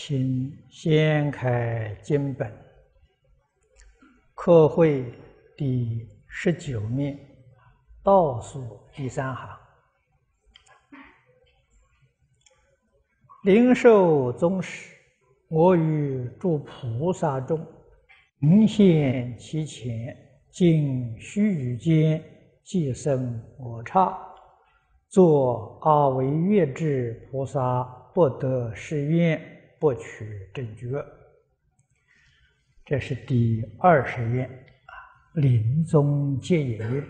请掀开经本，课会第19面，倒数第3行。灵寿宗室，我于诸菩萨中，明现其前，尽须臾间，即生我刹，作阿惟越致菩萨不得誓愿，不取正觉。这是第20愿临终结业愿。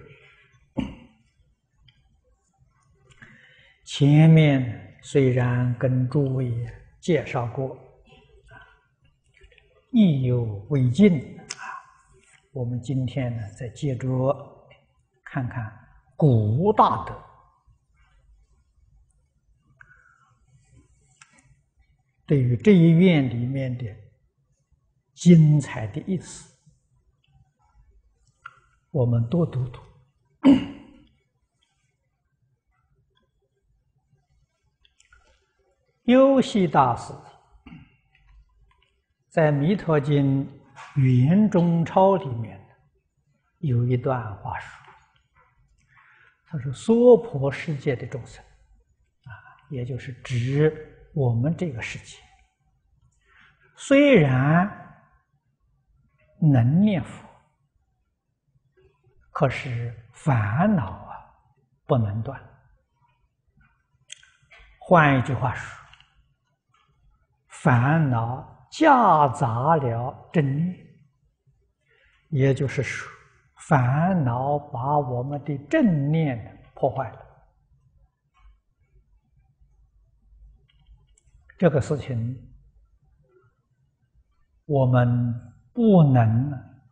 前面虽然跟诸位介绍过，意犹未尽我们今天呢，再接着看看古大德对于这一愿里面的精彩的意思，我们多读读。优系大师在《弥陀经》圆中钞里面有一段话说，他说娑婆世界的众生也就是指我们这个世界，虽然能念佛，可是烦恼不能断。换一句话说，烦恼夹杂了正念，也就是说，烦恼把我们的正念破坏了。这个事情我们不能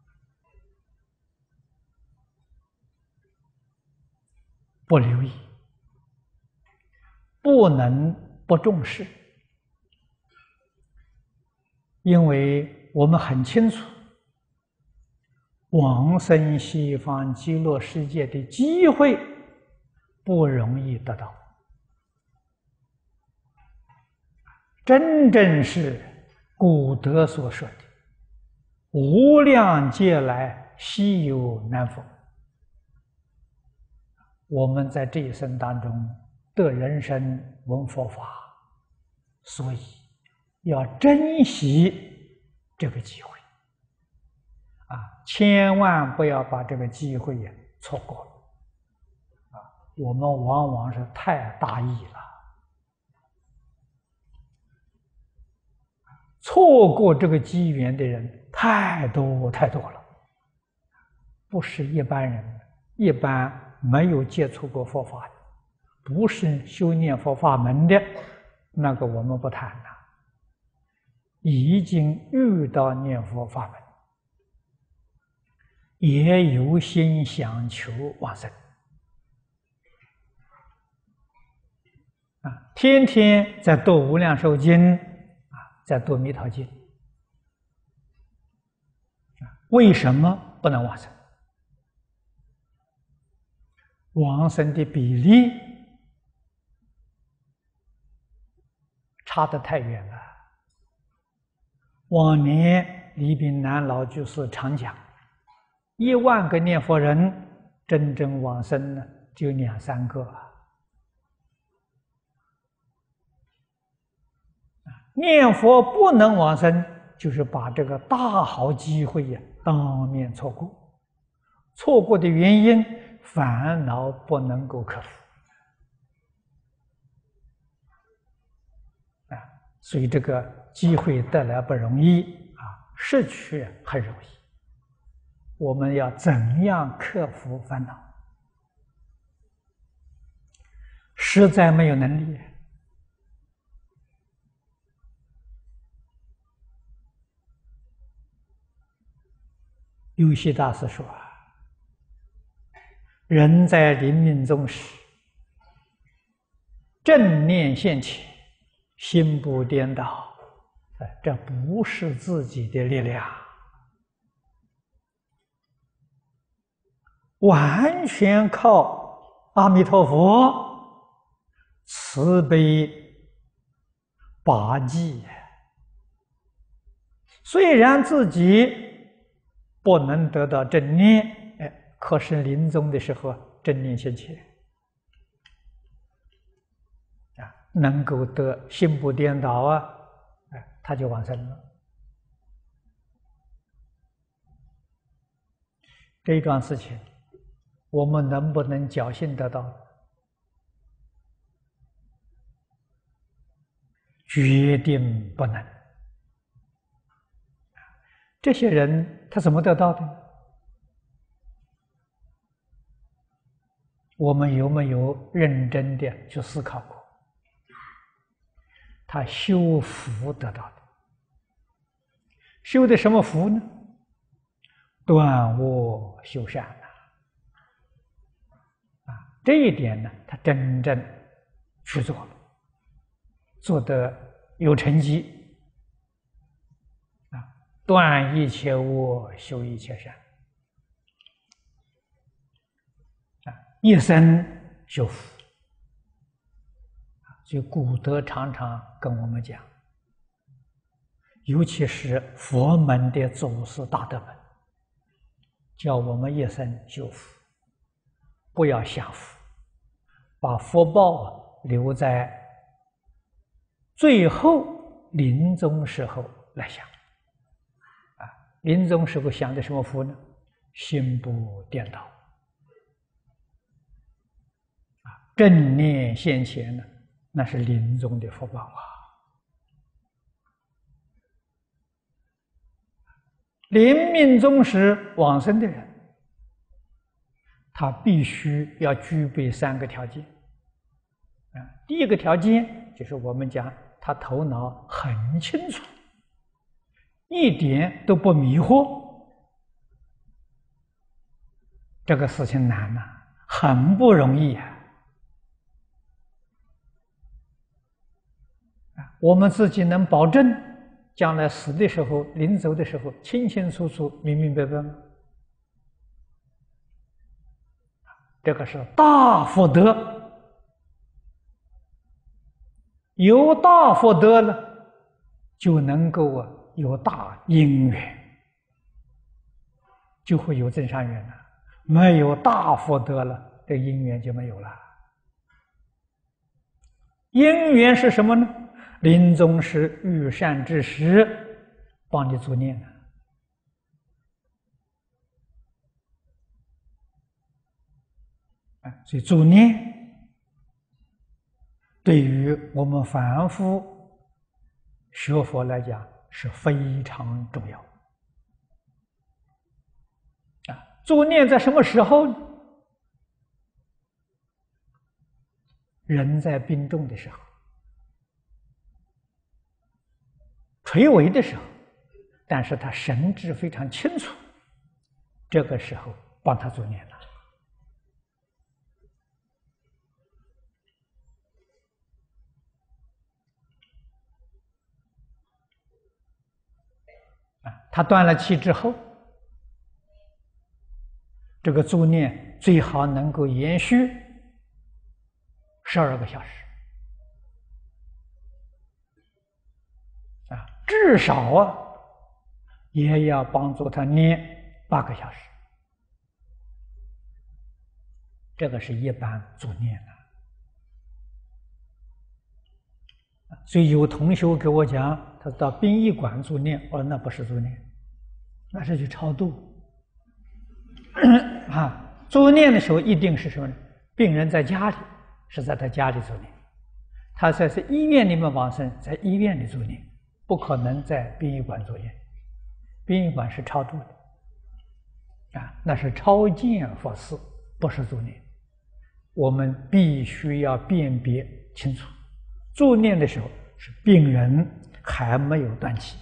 不留意，不能不重视，因为我们很清楚，往生西方极乐世界的机会不容易得到，真正是古德所说的无量劫来稀有难逢。我们在这一生当中得人生闻佛法，所以要珍惜这个机会千万不要把这个机会错过了我们往往是太大意了，错过这个机缘的人太多太多了，不是一般人，一般没有接触过佛法的，不是修念佛法门的，那个我们不谈了。已经遇到念佛法门，也有心想求往生天天在读无量寿经在读弥陀经为什么不能往生？往生的比例差得太远了。往年李炳南老居士常讲，1万个念佛人，真正往生呢就2、3个念佛不能往生，就是把这个大好机会当面错过。错过的原因，烦恼不能够克服所以这个机会得来不容易失去很容易。我们要怎样克服烦恼？实在没有能力。优系大师说人在临命终时，正念现前，心不颠倒，这不是自己的力量，完全靠阿弥陀佛慈悲拔济虽然自己不能得到正念，可是临终的时候正念现前，能够得心不颠倒他就往生了。这一桩事情，我们能不能侥幸得到？决定不能。这些人他怎么得到的？我们有没有认真的去思考过？他修福得到的。修的什么福呢？断恶修善这一点呢，他真正去做了，做得有成绩断一切恶，修一切善一生修福。所以古德常常跟我们讲，尤其是佛门的祖师大德们，叫我们一生修福，不要享福，把福报留在最后临终时候来享临终时候享的什么福呢？心不颠倒正念现前呢，那是临终的福报临命终时往生的人，他必须要具备3个条件第一个条件就是我们讲他头脑很清楚，一点都不迷惑。这个事情难很不容易我们自己能保证将来死的时候、临走的时候清清楚楚、明明白白吗？这个是大福德。有大福德了，就能够有大因缘，就会有增上缘了。没有大福德了，这因缘就没有了。因缘是什么呢？临终时遇善知识帮你助念所以助念对于我们凡夫学佛来讲是非常重要助念在什么时候呢？人在病重的时候，垂危的时候，但是他神志非常清楚，这个时候帮他助念了他断了气之后，这个助念最好能够延续12个小时至少也要帮助他念8个小时。这个是一般助念所以有同学给我讲，他到殡仪馆助念，我说那不是助念，那是去超度助念的时候一定是什么呢？病人在家里，是在他家里助念；他在医院里面往生，在医院里助念，不可能在殡仪馆助念。殡仪馆是超度的那是超荐佛事，不是助念。我们必须要辨别清楚，助念的时候是病人还没有断气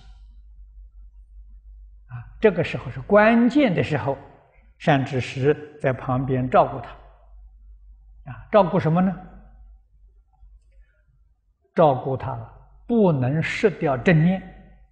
这个时候是关键的时候，善知识在旁边照顾他照顾什么呢？照顾他不能失掉正念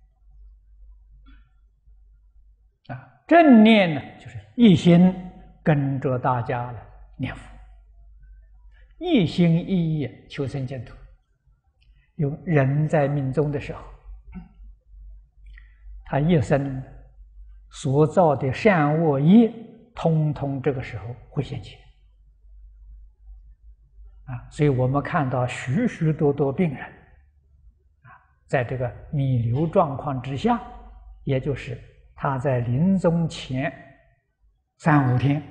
正念呢，就是一心跟着大家来念佛，一心一意求生净土。有人在命终的时候， 他一生所造的善恶业，通通这个时候会现前。所以我们看到许许多多病人，在这个弥留状况之下，也就是他在临终前3、5天，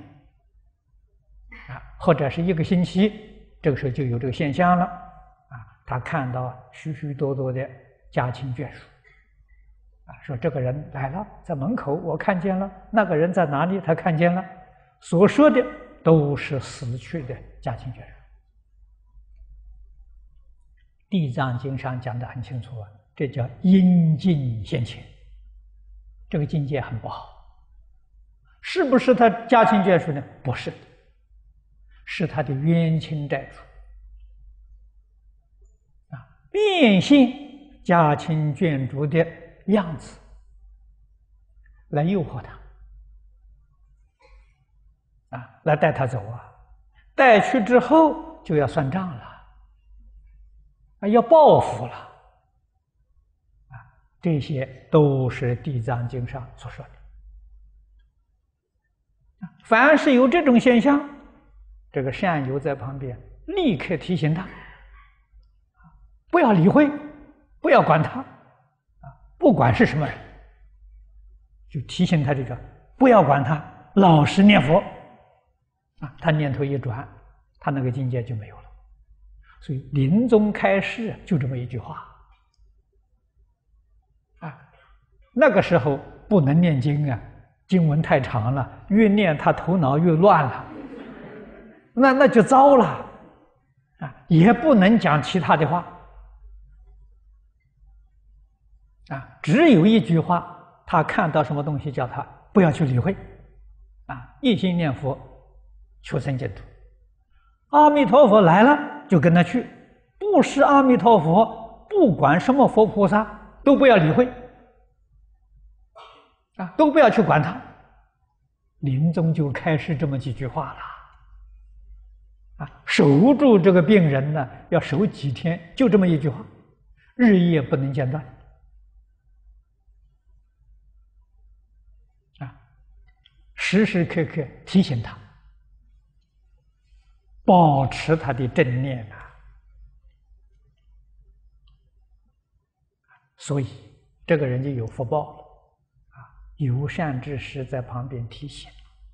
或者是1个星期，这个时候就有这个现象了。他看到许许多多的家亲眷属，说这个人来了，在门口我看见了，那个人在哪里他看见了，所说的都是死去的家亲眷属。地藏经上讲得很清楚这叫阴尽现前，这个境界很不好。是不是他家亲眷属呢？不是的，是他的冤亲债主变现家亲眷属的样子来诱惑他来带他走带去之后就要算账了要报复了这些都是地藏经上所说的。凡是有这种现象，这个善友在旁边立刻提醒他，不要理会，不要管他不管是什么人，就提醒他这个不要管他，老实念佛他念头一转，他那个境界就没有了。所以临终开示就这么一句话那个时候不能念经经文太长了，越念他头脑越乱了，那就糟了也不能讲其他的话只有一句话，他看到什么东西叫他不要去理会一心念佛求生净土。阿弥陀佛来了就跟他去，不是阿弥陀佛，不管什么佛菩萨都不要理会都不要去管他。临终就开始这么几句话了守住这个病人呢，要守几天，就这么一句话，日夜不能间断时时刻刻提醒他，保持他的正念所以这个人就有福报了有善知识在旁边提醒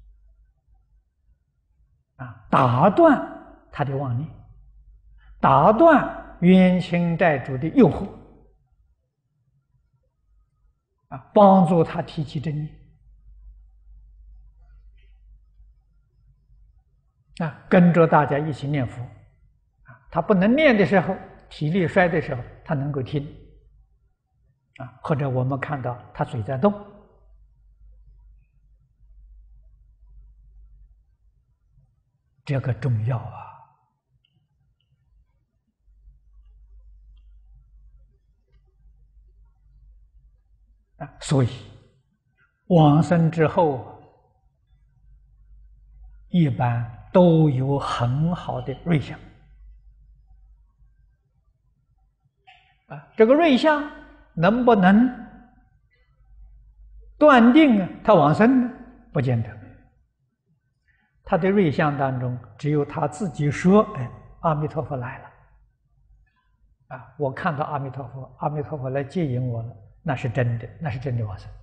打断他的妄念，打断冤亲债主的诱惑帮助他提起正念跟着大家一起念佛他不能念的时候，体力衰的时候，他能够听或者我们看到他嘴在动这个重要所以往生之后一般都有很好的瑞相这个瑞相能不能断定他往生呢？不见得。他的瑞相当中，只有他自己说：“阿弥陀佛来了，我看到阿弥陀佛，阿弥陀佛来接引我了，那是真的，那是真的往生。”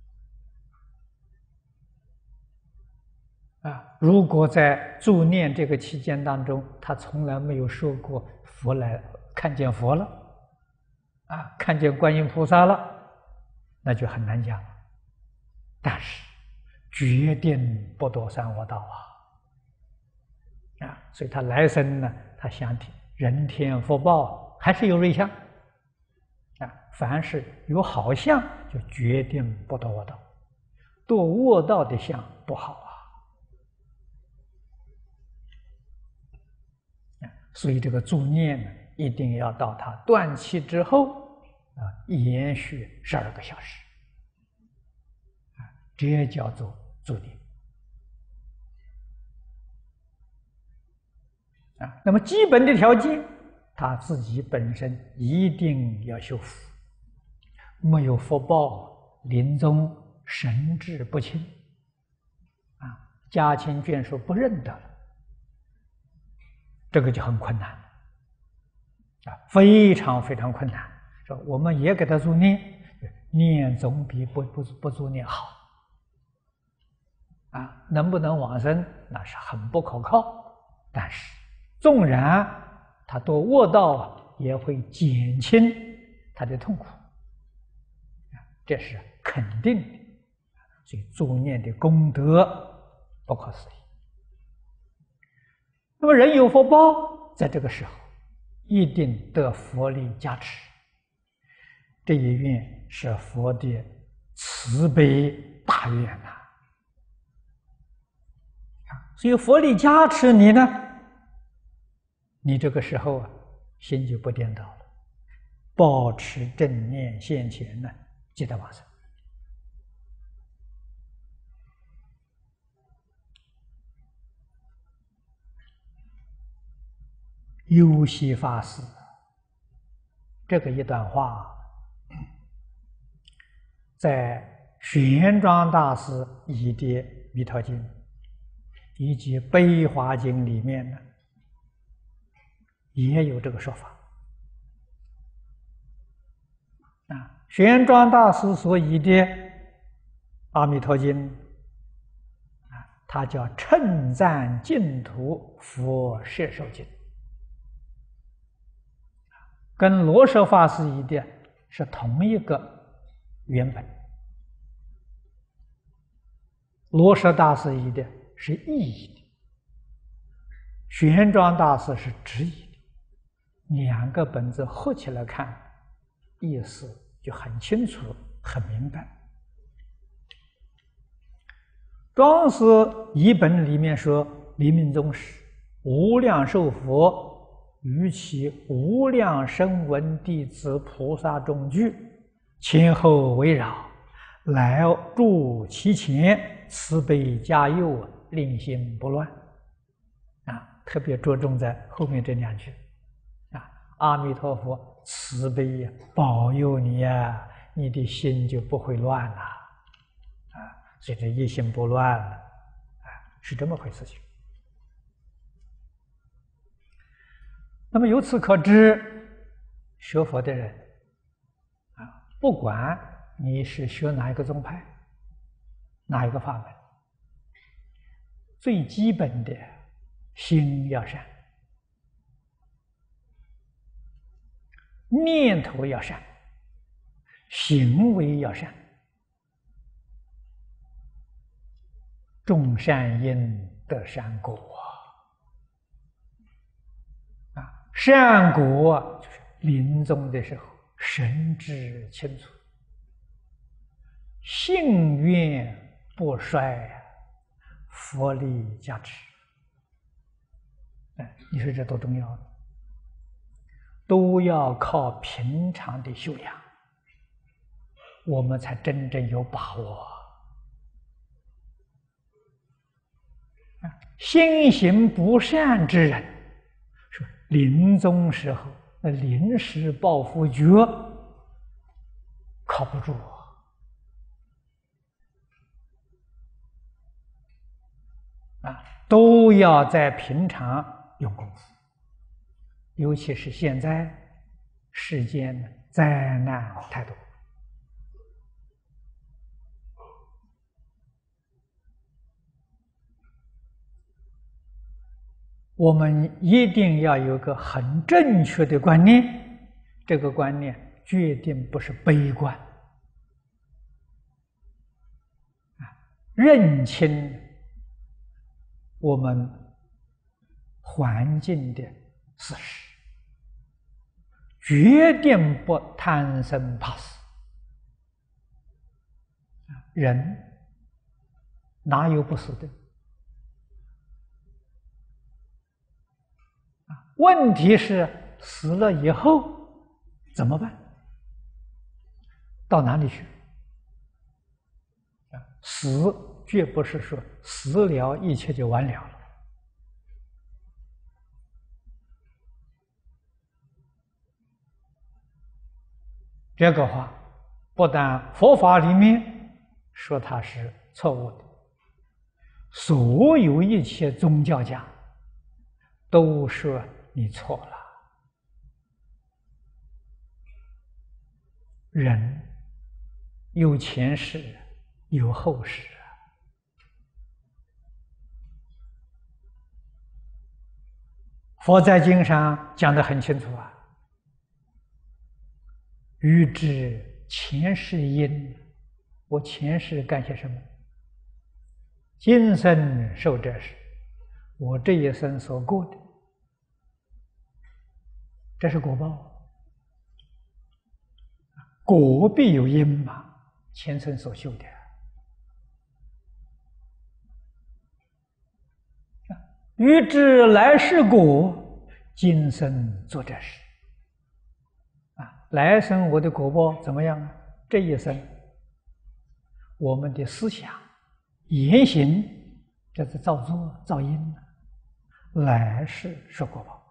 如果在助念这个期间当中，他从来没有说过佛来，看见佛了，看见观音菩萨了，那就很难讲了。但是决定不堕三恶道所以他来生呢，他想人天福报还是有瑞相凡是有好相，就决定不堕恶道，堕恶道的相不好所以这个助念呢，一定要到他断气之后延续12个小时这叫做助念那么基本的条件，他自己本身一定要修福，没有福报临终神志不清，家亲眷属不认得了，这个就很困难，非常非常困难。说我们也给他助念，念总比不助念好，能不能往生那是很不可靠，但是纵然他多卧道也会减轻他的痛苦，这是肯定的。所以助念的功德不可思议。那么人有福报，在这个时候一定得佛力加持，这一愿是佛的慈悲大愿呐。所以佛力加持你呢，你这个时候心就不颠倒了，保持正念现前呢，即得往生。优西法师这个一段话，在玄奘大师译的《弥陀经》以及《悲华经》里面呢，也有这个说法。玄奘大师所译的《阿弥陀经》它叫称赞净土佛摄受经，跟罗什法师译的是同一个原本。罗什大师译的是意译的，玄奘大师是直译的，两个本子合起来看，意思就很清楚、很明白。庄师译本里面说，临命终时，无量寿佛与其无量声闻弟子菩萨众聚，前后围绕，来住其前，慈悲加佑，令心不乱。特别着重在后面这两句。阿弥陀佛慈悲保佑你呀，你的心就不会乱了。所以这一心不乱了，是这么回事情。那么由此可知，学佛的人不管你是学哪一个宗派，哪一个法门，最基本的心要善，念头要善，行为要善。种善因得善果善果就是临终的时候神志清楚，信愿不衰，佛力加持。你说这多重要，都要靠平常的修养，我们才真正有把握。心行不善之人，说临终时候那临时抱佛脚靠不住都要在平常用功夫。尤其是现在世间灾难太多，我们一定要有个很正确的观念，这个观念决定不是悲观，认清我们环境的事实，决定不贪生怕死。人哪有不死的？问题是死了以后怎么办？到哪里去？死绝不是说死了一切就完了了。这个话不但佛法里面说它是错误的，所有一切宗教家都说你错了。人有前世，有后世。佛在经上讲得很清楚啊，欲知前世因，我前世干些什么，今生受这事，我这一生所过的，这是果报。果必有因嘛，前生所修的。欲知来世果，今生做这事。来生我的果报怎么样啊？这一生，我们的思想、言行，这是造作、造因，来世是果报。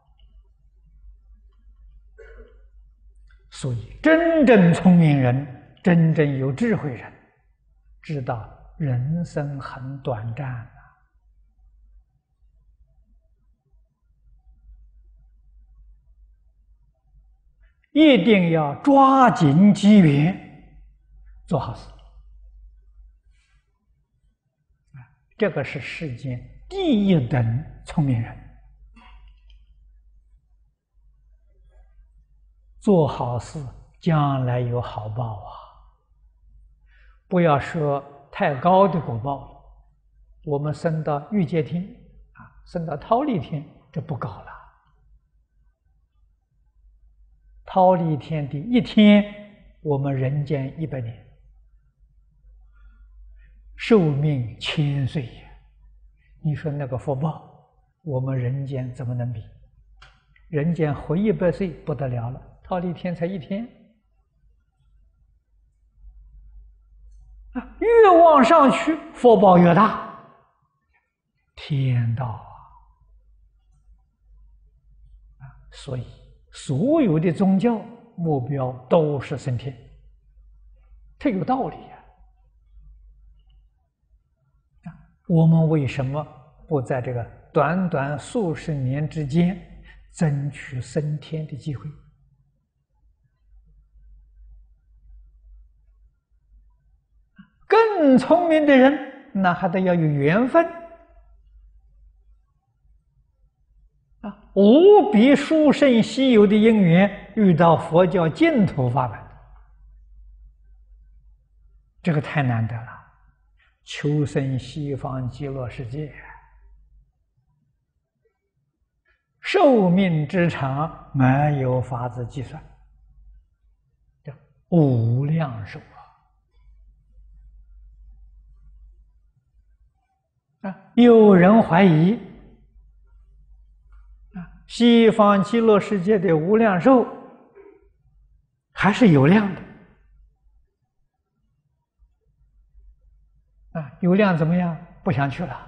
所以，真正聪明人、真正有智慧人，知道人生很短暂。一定要抓紧机缘，做好事。这个是世间第一等聪明人。做好事，将来有好报啊！不要说太高的果报了，我们升到欲界天升到忉利天，这不高了。忉利天的一天，我们人间100年，寿命1000岁呀！你说那个福报，我们人间怎么能比？人间活100岁不得了了，忉利天才1天越往上去，福报越大，天道所以所有的宗教目标都是升天，这有道理呀。我们为什么不在这个短短数十年之间争取升天的机会？更聪明的人，那还得要有缘分无比殊胜稀有的因缘，遇到佛教净土法门，这个太难得了。求生西方极乐世界，寿命之长没有法子计算，叫无量寿有人怀疑西方极乐世界的无量寿还是有量的有量怎么样？不想去了。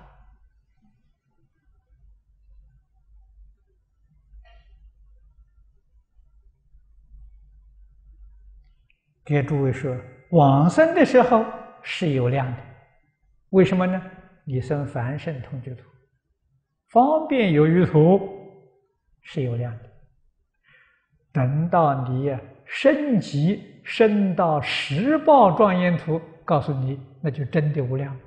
给诸位说，往生的时候是有量的，为什么呢？你生凡圣同居土，方便有余土是有量的。等到你升级升到十报庄严土，告诉你那就真的无量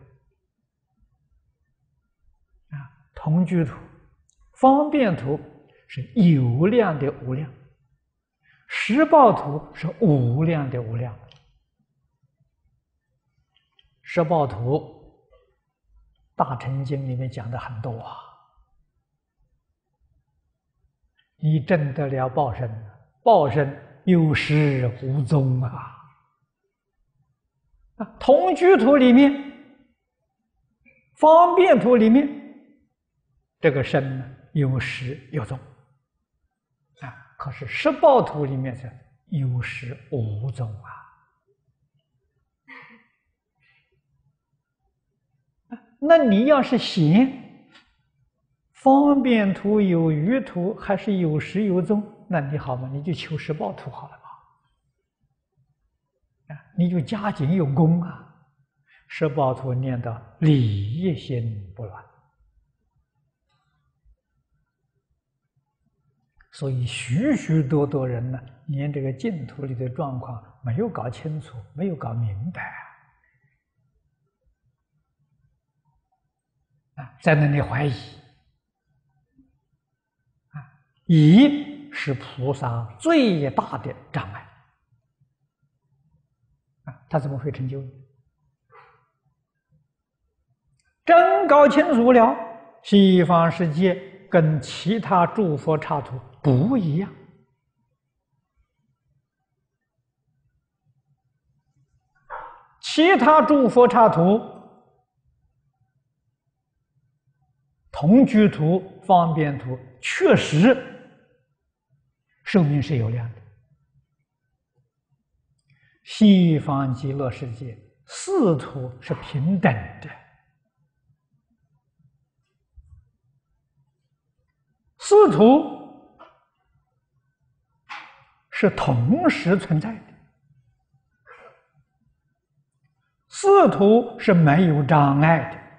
同居土、方便土是有量的无量，十报土是无量的无量。十报土大乘经里面讲的很多你证得了报身，报身有始无终同居土里面、方便土里面，这个身有始有终可是十报土里面是有始无终那你要是嫌方便土有余土还是有始有终，那你好吗？你就求十报土好了你就加紧用功啊！十报图念到理一心不乱，所以许许多多人呢，连这个净土里的状况没有搞清楚，没有搞明白在那里怀疑疑是菩萨最大的障碍他怎么会成就呢？真搞清楚了，西方世界跟其他诸佛刹土不一样。其他诸佛刹土，同居土、方便土，确实寿命是有量的。西方极乐世界四土是平等的，四土是同时存在的，四土是没有障碍的。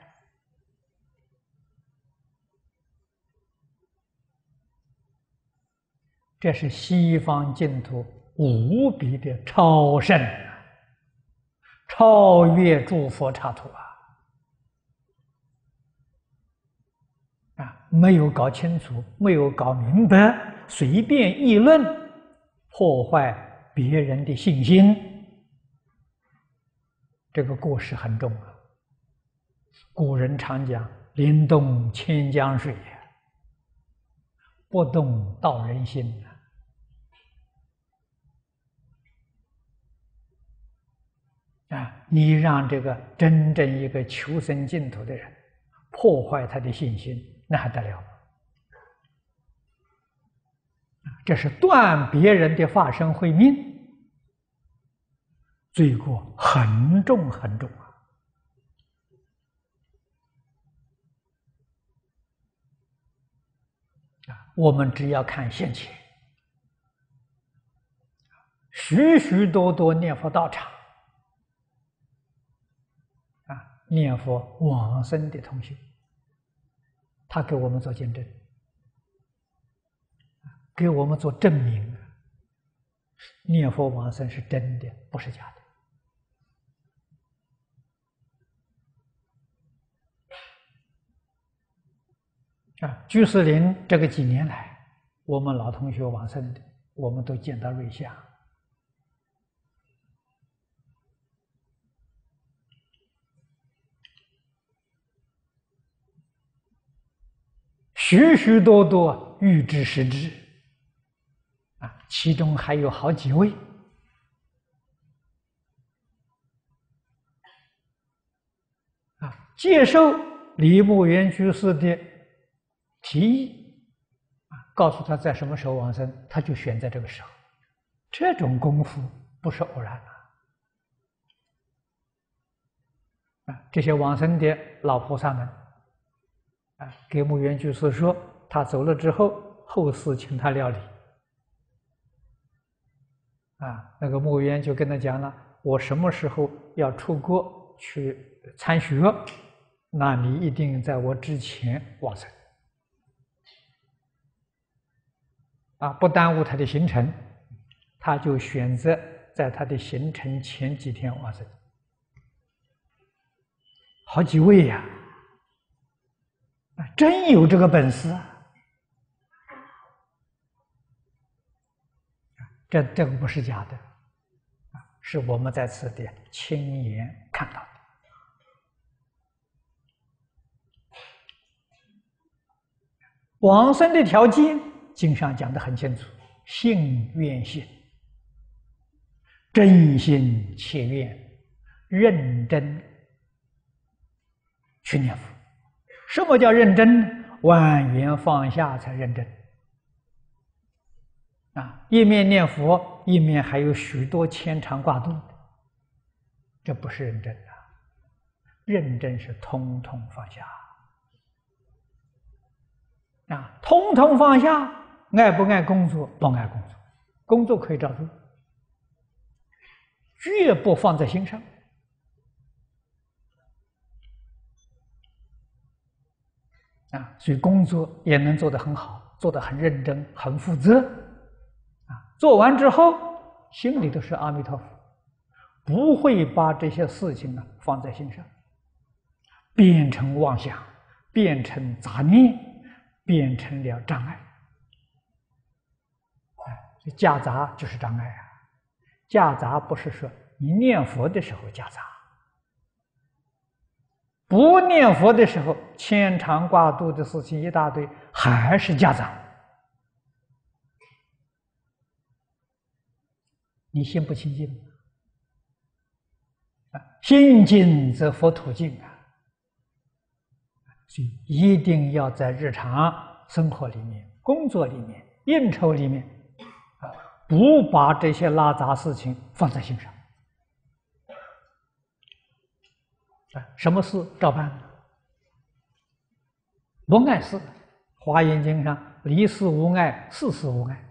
这是西方净土无比的超胜，超越诸佛刹土没有搞清楚，没有搞明白，随便议论，破坏别人的信心，这个过失很重啊。古人常讲“临动千江水”，不动道人心你让这个真正一个求生净土的人破坏他的信心，那还得了？这是断别人的法身慧命，罪过很重很重我们只要看现前，许许多多念佛道场念佛往生的同学，他给我们做见证，给我们做证明，念佛往生是真的，不是假的。居士林这个几年来，我们老同学往生的，我们都见到瑞相。许许多多预知实知其中还有好几位接受李牧原居士的提议告诉他在什么时候往生，他就选在这个时候。这种功夫不是偶然这些往生的老菩萨们给牧原居士说，他走了之后，后世请他料理。那个牧原就跟他讲了，我什么时候要出国去参学，那你一定在我之前往生。不耽误他的行程，他就选择在他的行程前几天往生。好几位呀！真有这个本事这个不是假的是我们在此地亲眼看到的。往生的条件，经上讲得很清楚：信愿行，真心切愿，认真去念佛。什么叫认真？万缘放下才认真一面念佛，一面还有许多牵肠挂肚的，这不是认真认真是通通放下通通放下。爱不爱工作？不爱工作，工作可以照做绝不放在心上。所以工作也能做得很好，做得很认真、很负责。做完之后，心里都是阿弥陀佛，不会把这些事情放在心上，变成妄想，变成杂念，变成了障碍。夹杂就是障碍啊！夹杂不是说你念佛的时候夹杂，不念佛的时候牵肠挂肚的事情一大堆，还是夹杂。你心不清净，心净则佛土净啊！所以一定要在日常生活里面、工作里面、应酬里面，不把这些拉杂事情放在心上。什么事照办呢？不碍事，《华严经》上离事无碍，事事无碍。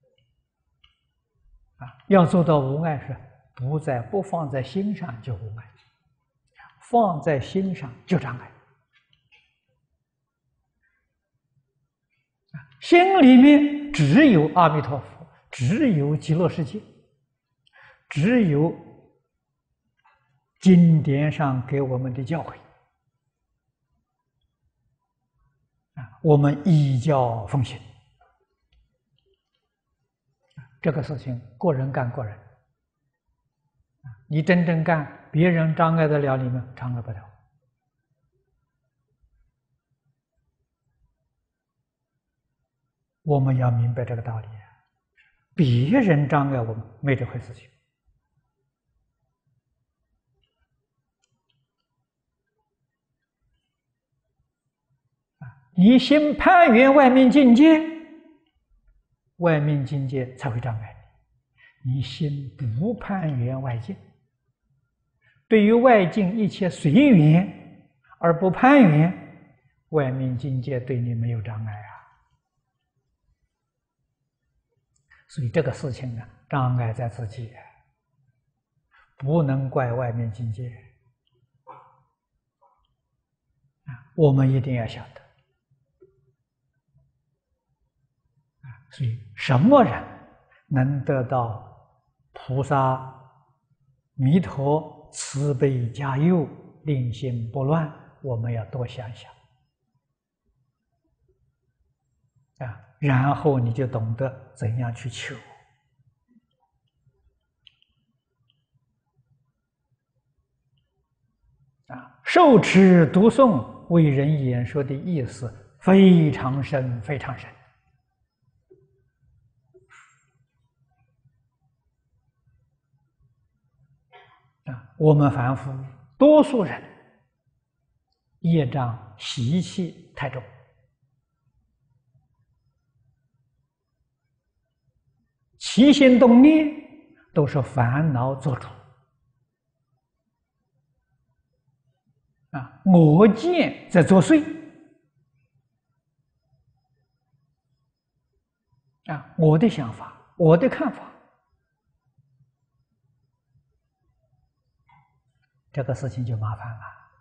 要做到无碍是不放在心上就无碍，放在心上就障碍。心里面只有阿弥陀佛，只有极乐世界，只有经典上给我们的教诲，我们依教奉行。这个事情个人干个人，你真正干，别人障碍得了你们，障碍不了。我们要明白这个道理，别人障碍我们没这回事情。你心攀缘外面境界，外面境界才会障碍你。你心不攀缘外境，对于外境一切随缘而不攀缘，外面境界对你没有障碍啊。所以这个事情障碍在自己，不能怪外面境界。我们一定要晓得。所以，什么人能得到菩萨、弥陀慈悲加佑，令心不乱？我们要多想想然后你就懂得怎样去求。受持读诵为人演说的意思非常深，非常深。我们凡夫多数人业障习气太重，起心动念都是烦恼做主我见在作祟我的想法，我的看法，这个事情就麻烦了。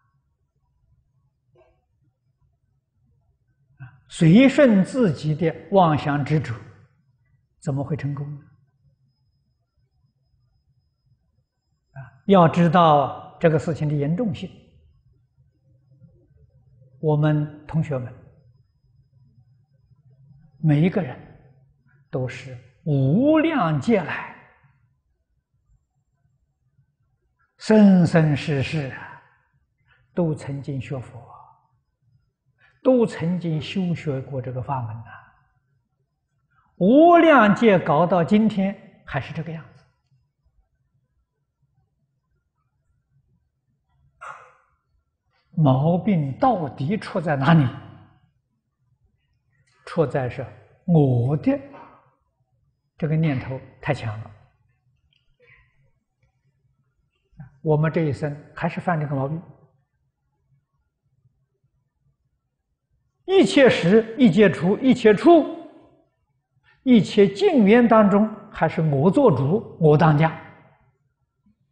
随顺自己的妄想执着，怎么会成功呢？要知道这个事情的严重性。我们同学们每一个人都是无量劫来生生世世都曾经学佛，都曾经修学过这个法门无量劫搞到今天还是这个样子。毛病到底出在哪里？出在是我的这个念头太强了。我们这一生还是犯这个毛病，一切时、一切处、一切处、一切境缘当中，还是我做主，我当家。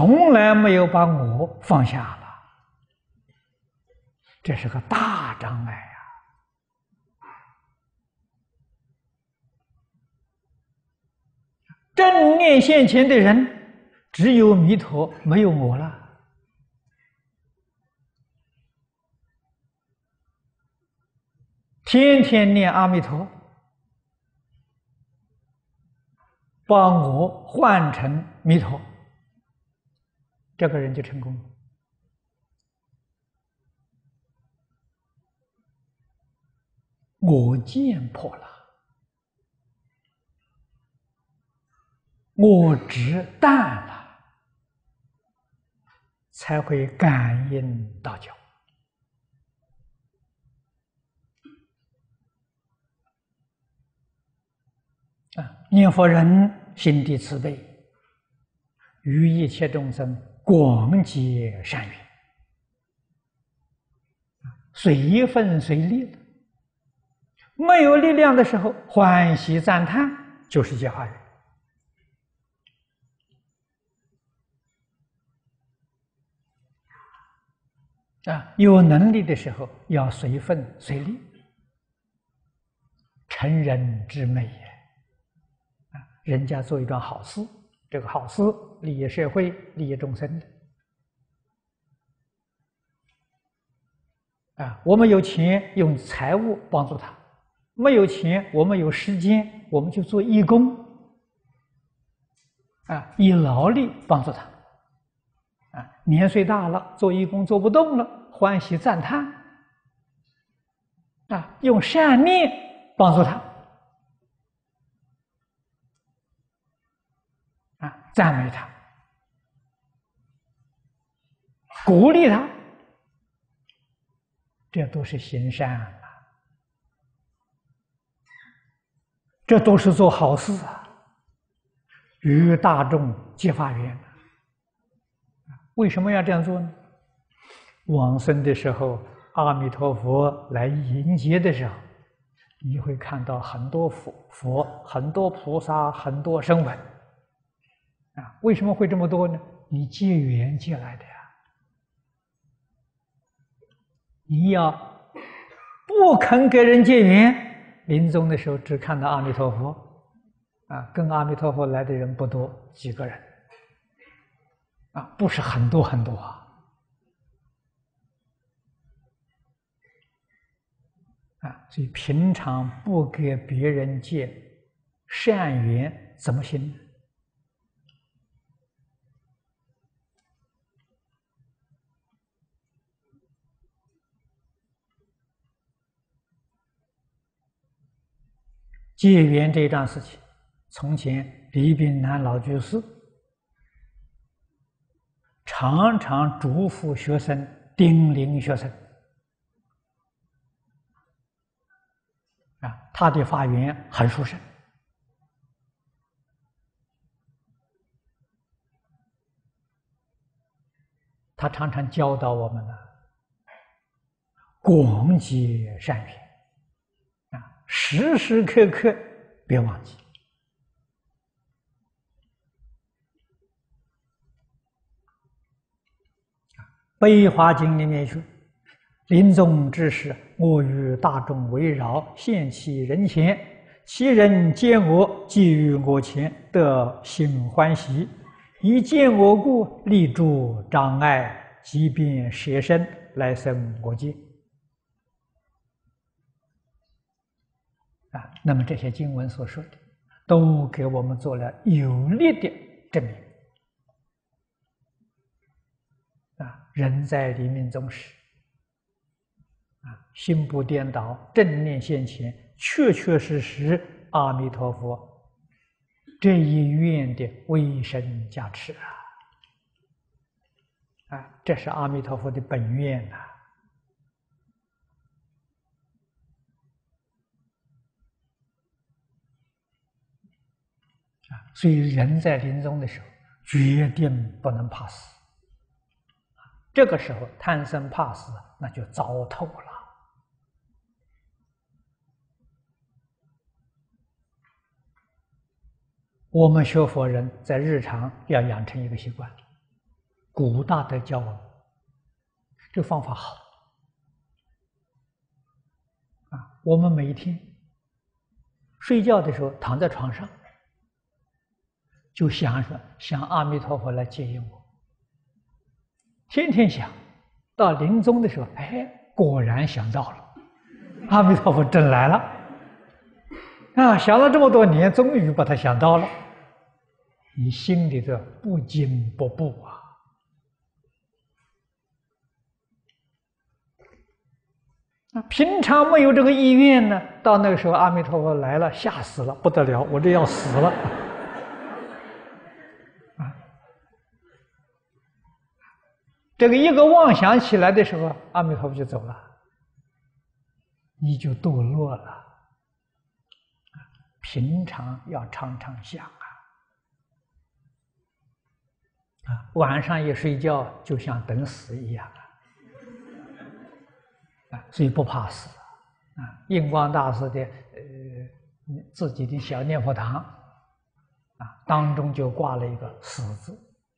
从来没有把我放下了，这是个大障碍呀！正念现前的人，只有弥陀，没有我了。天天念阿弥陀，把我换成弥陀，这个人就成功了。我见破了，我执淡了，才会感应道交。念佛人心地慈悲，于一切众生广结善缘，随分随力的。没有力量的时候，欢喜赞叹就是结法缘。有能力的时候要随分随力，成人之美也。人家做一桩好事，这个好事利益社会、利益众生的。我们有钱用财物帮助他，没有钱我们有时间，我们就做义工，以劳力帮助他。年岁大了，做义工做不动了，欢喜赞叹，用善念帮助他。赞美他，鼓励他，这都是行善啊，这都是做好事啊，与大众结法缘。为什么要这样做呢？往生的时候，阿弥陀佛来迎接的时候，你会看到很多佛、很多菩萨、很多声闻。为什么会这么多呢？你结缘结来的呀。你要不肯给人结缘，临终的时候只看到阿弥陀佛，跟阿弥陀佛来的人不多，几个人，不是很多很多所以平常不给别人结善缘，怎么行呢？结缘这一桩事情，从前李炳南老居士常常嘱咐学生、叮咛学生，他的法缘很殊胜，他常常教导我们广结善缘。时时刻刻别忘记。悲华经里面说，临终之时，我与大众围绕，现其人前，其人见我，即于我前，得心欢喜。一见我故，立诸障碍，即便舍身来生我界。那么这些经文所说的，都给我们做了有力的证明。人在临命终时，心不颠倒，正念现前，确确实实阿弥陀佛这一愿的威神加持这是阿弥陀佛的本愿所以人在临终的时候，决定不能怕死。这个时候贪生怕死，那就糟透了。我们学佛人在日常要养成一个习惯， 古大德教我们，这个方法好啊！我们每一天睡觉的时候躺在床上，就想说向阿弥陀佛来接引我，天天想，到临终的时候，哎，果然想到了，阿弥陀佛真来了啊！想了这么多年，终于把他想到了，你心里的不惊不怖啊！平常没有这个意愿呢，到那个时候阿弥陀佛来了，吓死了，不得了，我这要死了啊！这个一个妄想起来的时候，阿弥陀佛就走了，你就堕落了。平常要常常想晚上一睡觉就像等死一样所以不怕死印光大师的自己的小念佛堂当中就挂了一个死字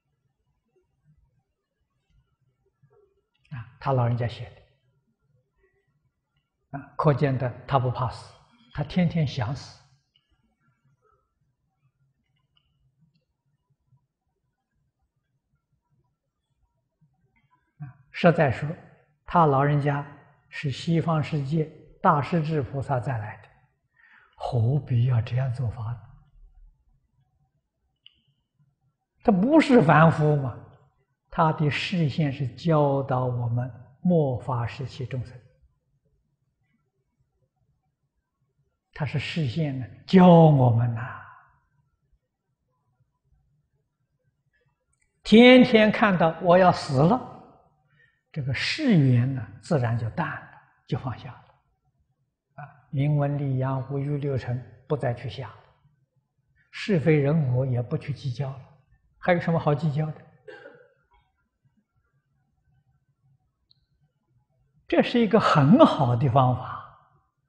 他老人家写的可见的他不怕死，他天天想死实在说，他老人家是西方世界大势至菩萨再来的，何必要这样做法呢？他不是凡夫嘛，他的视线是教导我们末法时期众生，他是视线呢教我们天天看到我要死了。这个誓缘呢，自然就淡了，就放下了。名闻利养、五欲六尘不再去想，是非人我也不去计较了，还有什么好计较的？这是一个很好的方法，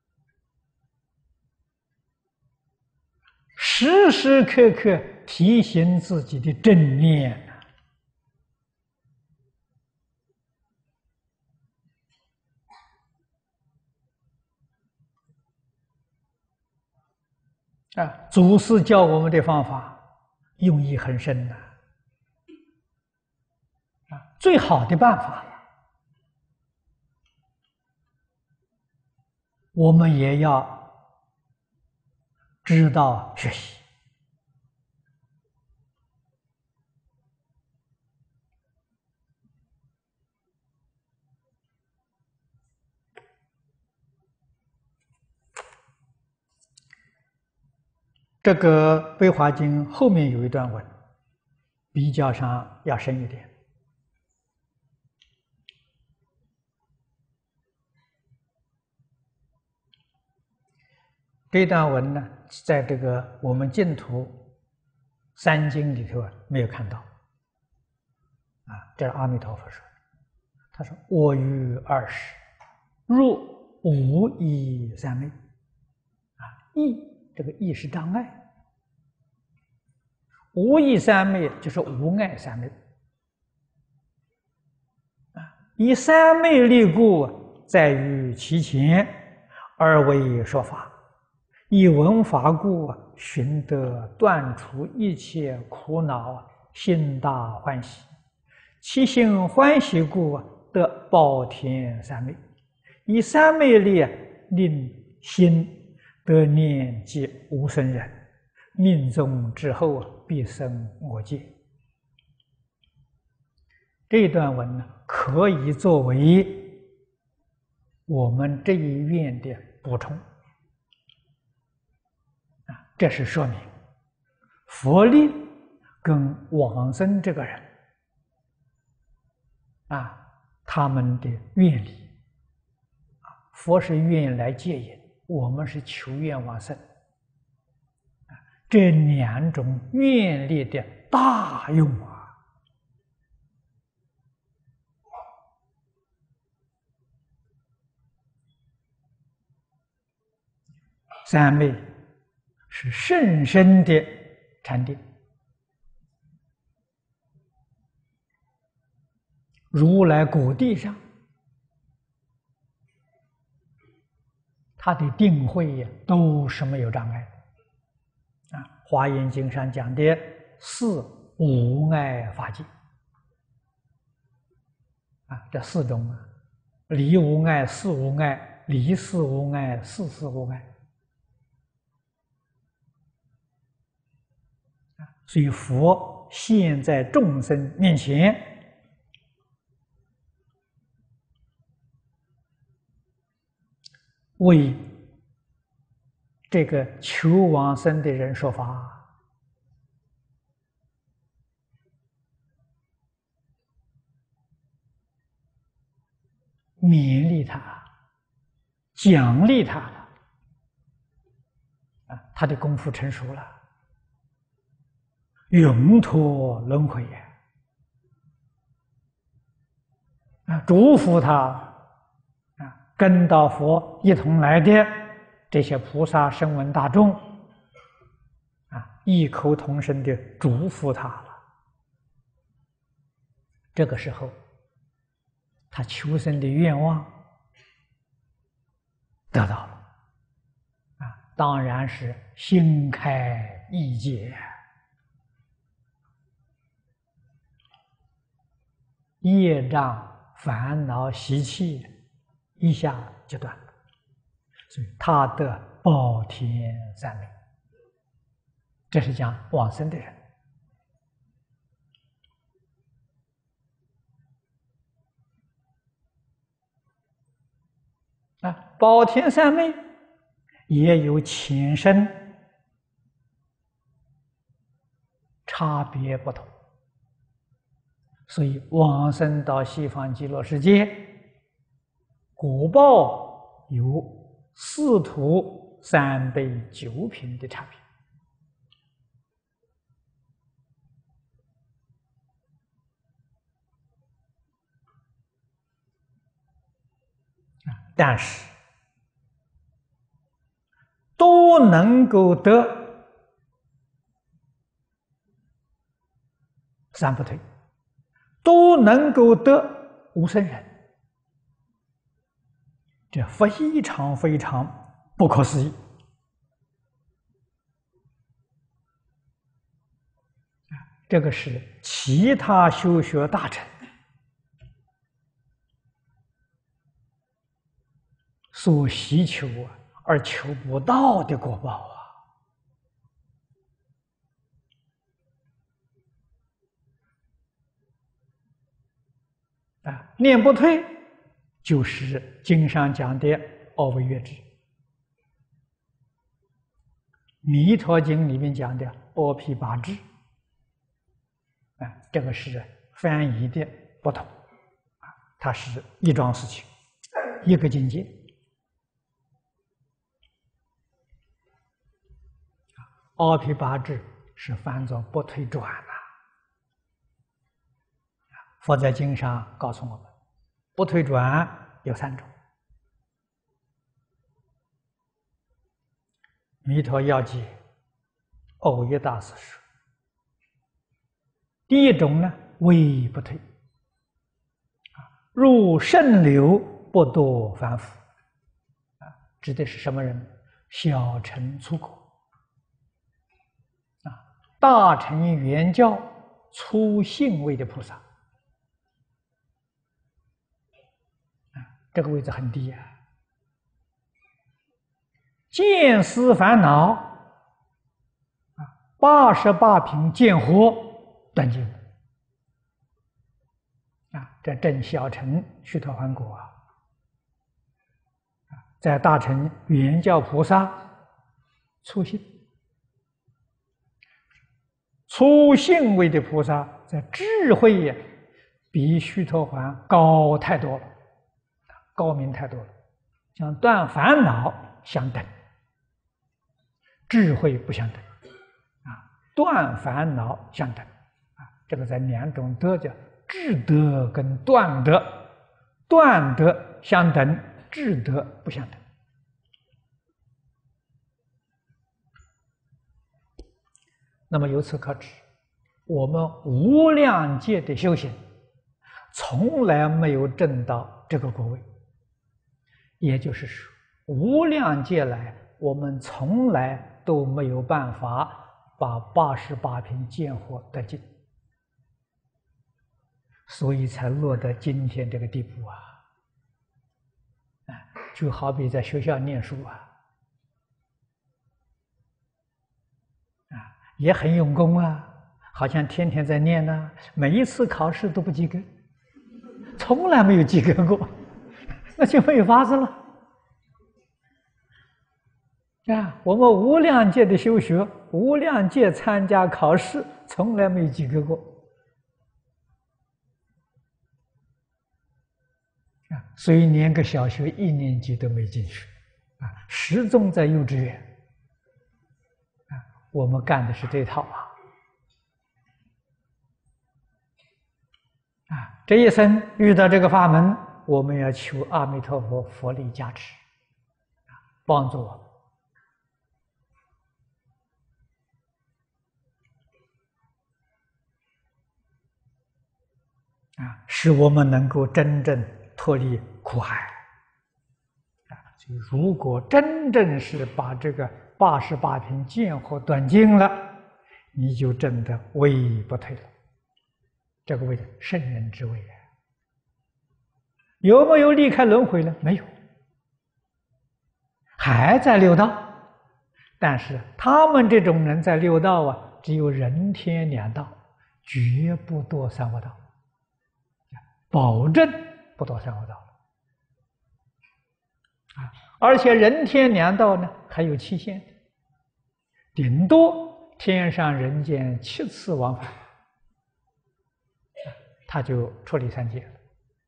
时时刻刻提醒自己的正念。祖师教我们的方法用意很深最好的办法了，我们也要知道学习。这个《悲华经》后面有一段文，比较上要深一点。这段文呢，在这个我们净土三经里头没有看到。这是阿弥陀佛说的。他说：“我于20，若无异三昧。”异这个异是障碍。无异三昧就是无碍三昧以三昧立故，在于其前而为说法；以闻法故，寻得断除一切苦恼，心大欢喜。其心欢喜故，得报田三昧。以三昧力令心得念及无生忍，命中之后必生我界。这段文呢，可以作为我们这一愿的补充。这是说明佛力跟往生这个人他们的愿力佛是愿来接引，我们是求愿往生。这两种愿力的大用三昧是甚深的禅定如来果地上，他的定慧呀都是没有障碍的。华严经上讲的四无碍法界这四种离无碍、事无碍、离事无碍、事事无碍。所以佛现在众生面前，为这个求往生的人说法，勉励他，奖励他了。他的功夫成熟了，永脱轮回祝福他跟到佛一同来的这些菩萨声闻大众异口同声的祝福他了。这个时候，他求生的愿望得到了当然是心开意解，业障烦恼习气一下就断了，所以他得报天三昧。这是讲往生的人。报天三昧也有前生差别不同，所以往生到西方极乐世界，果报有四土三倍九品的差别。但是都能够得三不退，都能够得无生忍，这非常非常不可思议。这个是其他修学大乘所希求而求不到的果报念不退就是经上讲的阿惟越致，弥陀经里面讲的阿毗跋致这个是翻译的不同它是一桩事情，一个境界。阿毗跋致是翻作不退转佛在经上告诉我们，不退转有三种。弥陀要解偶一大师说，第一种呢，微不退，入圣流不堕凡夫，指的是什么人？小乘粗果，大乘圆教粗信位的菩萨，这个位置很低见思烦恼88品见惑断尽这正小乘须陀洹果在大乘圆教菩萨粗信，粗信位的菩萨在智慧比须陀洹高太多了，高明太多了，像断烦恼相等，智慧不相等断烦恼相等这个在两种德叫智德跟断德，断德相等，智德不相等。那么由此可知，我们无量劫的修行， 从来没有证到这个果位。也就是说，无量劫来，我们从来都没有办法把88品见惑得尽，所以才落得今天这个地步啊！就好比在学校念书也很用功好像天天在念每一次考试都不及格，从来没有及格过，那就没有法子了。我们无量劫的修学，无量劫参加考试，从来没有及格过。所以连个小学1年级都没进去，始终在幼稚园。我们干的是这套这一生遇到这个法门，我们要求阿弥陀佛佛力加持，帮助我们。使我们能够真正脱离苦海。如果真正是把这个88品见惑断尽了，你就真的位不退了。这个位圣人之位有没有离开轮回呢？没有，还在六道。但是他们这种人在六道只有人天两道，绝不堕三恶道。保证不堕三恶道而且人天两道呢还有期限，顶多天上人间7次往返，他就出离三界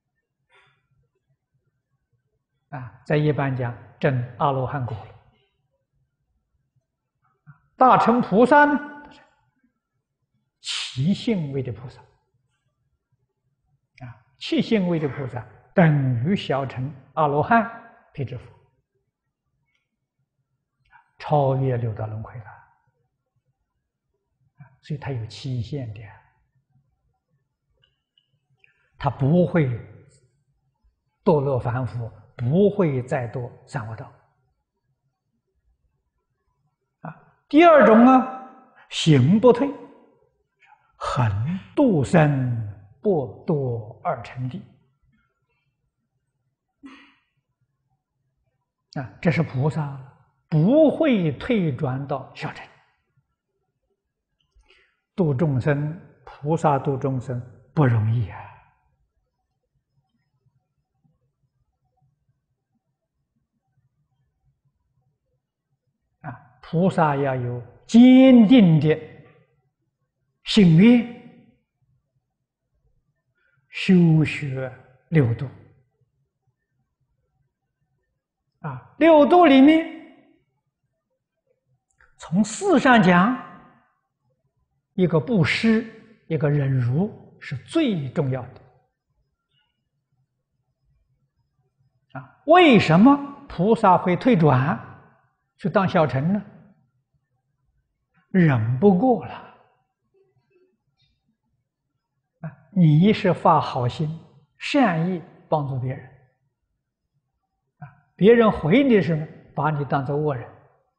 了在一般讲证阿罗汉果了。大乘菩萨呢，起信位的菩萨起信位的菩萨等于小乘阿罗汉辟支佛，超越六道轮回了，所以他有期限的，他不会堕落凡夫，不会再堕三恶道第二种行不退，恒度生不堕二乘地这是菩萨不会退转到小乘。度众生，菩萨度众生不容易菩萨要有坚定的信愿，修学六度六度里面，从事上讲，一个布施，一个忍辱是最重要的为什么菩萨会退转去当小乘呢？忍不过了你是发好心善意帮助别人别人回你什么，把你当作恶人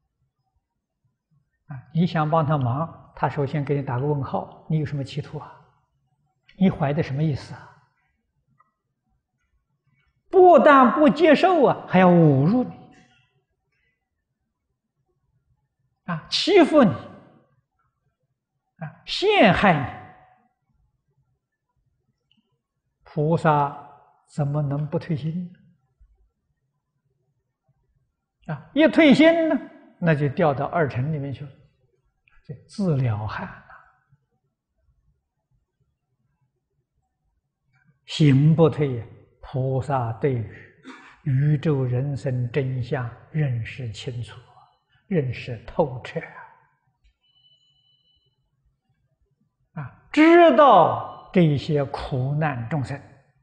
你想帮他忙，他首先给你打个问号，你有什么企图你怀的什么意思不但不接受还要侮辱你欺负你陷害你，菩萨怎么能不退心呢？一退心呢，那就掉到二乘里面去了，自了汉行不退，菩萨对于宇宙人生真相认识清楚，认识透彻知道这些苦难众生，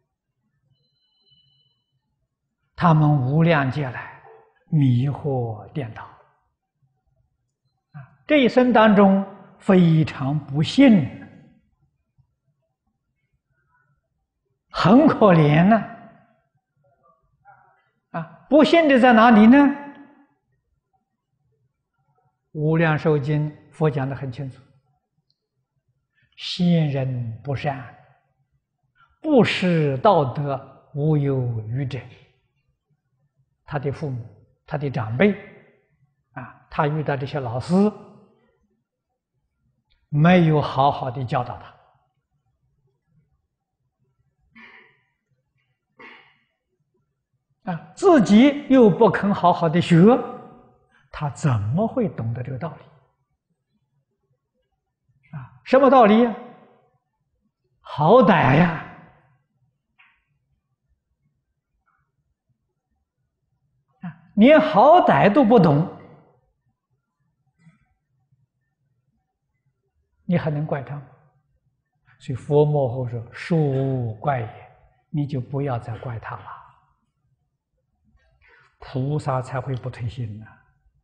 他们无量劫来迷惑颠倒这一生当中非常不幸很可怜呐！不幸的在哪里呢？无量寿经佛讲得很清楚，先人不善，不识道德，无有愚者。他的父母、他的长辈他遇到这些老师，没有好好的教导他，自己又不肯好好的学，他怎么会懂得这个道理？什么道理呀？好歹呀！连好歹都不懂，你还能怪他吗？所以佛幕后说：“恕无怪也。”你就不要再怪他了。菩萨才会不退心呢。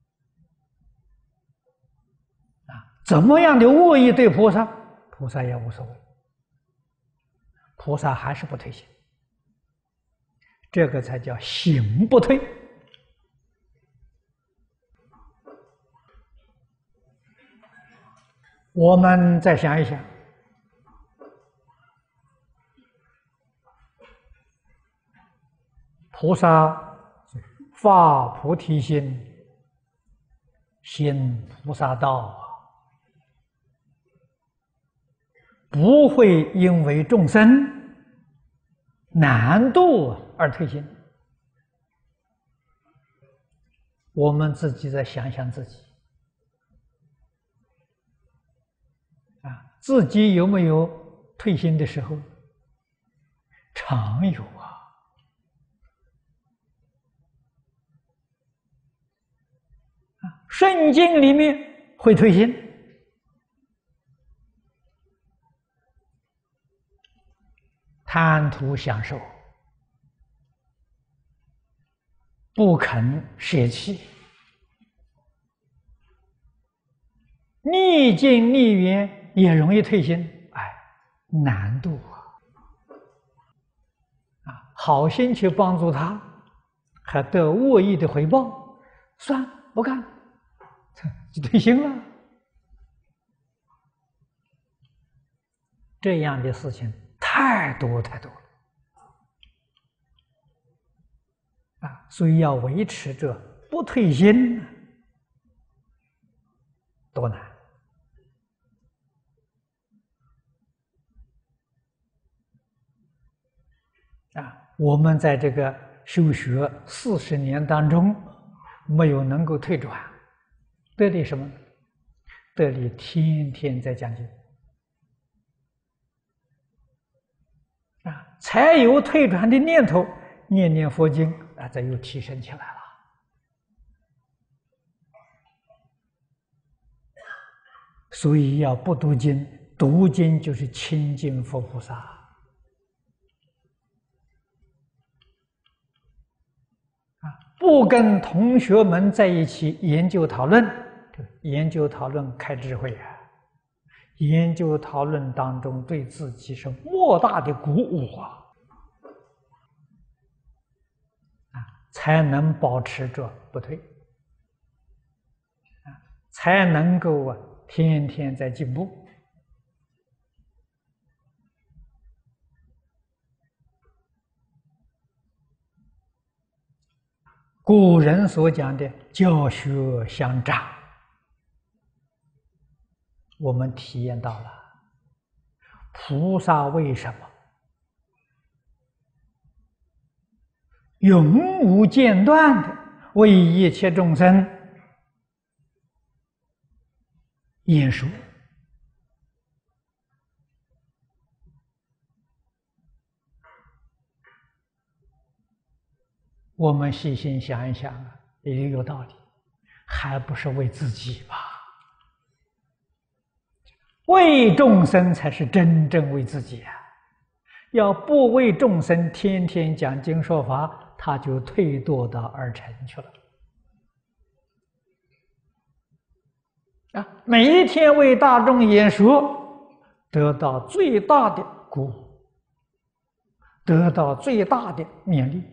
怎么样的恶意对菩萨，菩萨也无所谓，菩萨还是不退心。这个才叫行不退。我们再想一想，菩萨发菩提心，行菩萨道不会因为众生难度而退心。我们自己再想想自己，自己有没有退心的时候？常有顺境里面会退心，贪图享受，不肯舍弃，逆境逆缘也容易退心。难度好心去帮助他，还得恶意的回报，算不干，就退心了。这样的事情太多太多了所以要维持这不退心多难我们在这个修学40年当中，没有能够退转，得力什么？得力天天在讲经才有退转的念头，念念佛经这又提升起来了。所以要不读经，读经就是亲近佛菩萨。不跟同学们在一起研究讨论，研究讨论开智慧研究讨论当中对自己是莫大的鼓舞才能保持着不退才能够天天在进步。古人所讲的教学相长，我们体验到了。菩萨为什么永无间断的为一切众生演说？我们细心想一想也有道理，还不是为自己吧？为众生才是真正为自己要不为众生，天天讲经说法，他就退堕到二乘去了每一天为大众演说，得到最大的鼓舞， 得到最大的勉励。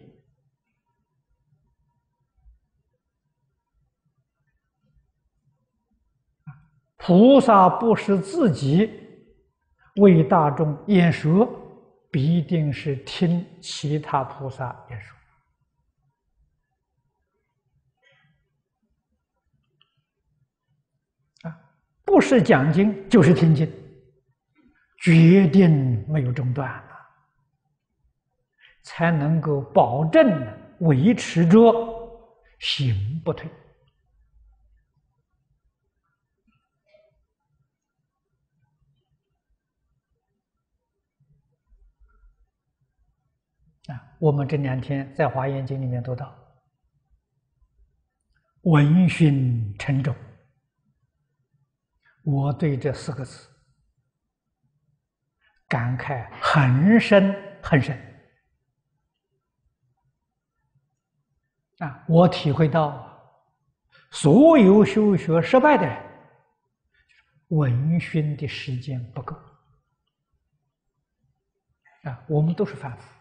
菩萨不是自己为大众演说，必定是听其他菩萨演说。不是讲经就是听经，决定没有中断了，才能够保证维持着行不退。我们这2天在《华严经》里面读到“闻讯称重”，我对这4个字感慨很深很深。我体会到，所有修学失败的人，闻讯的时间不够。我们都是凡夫，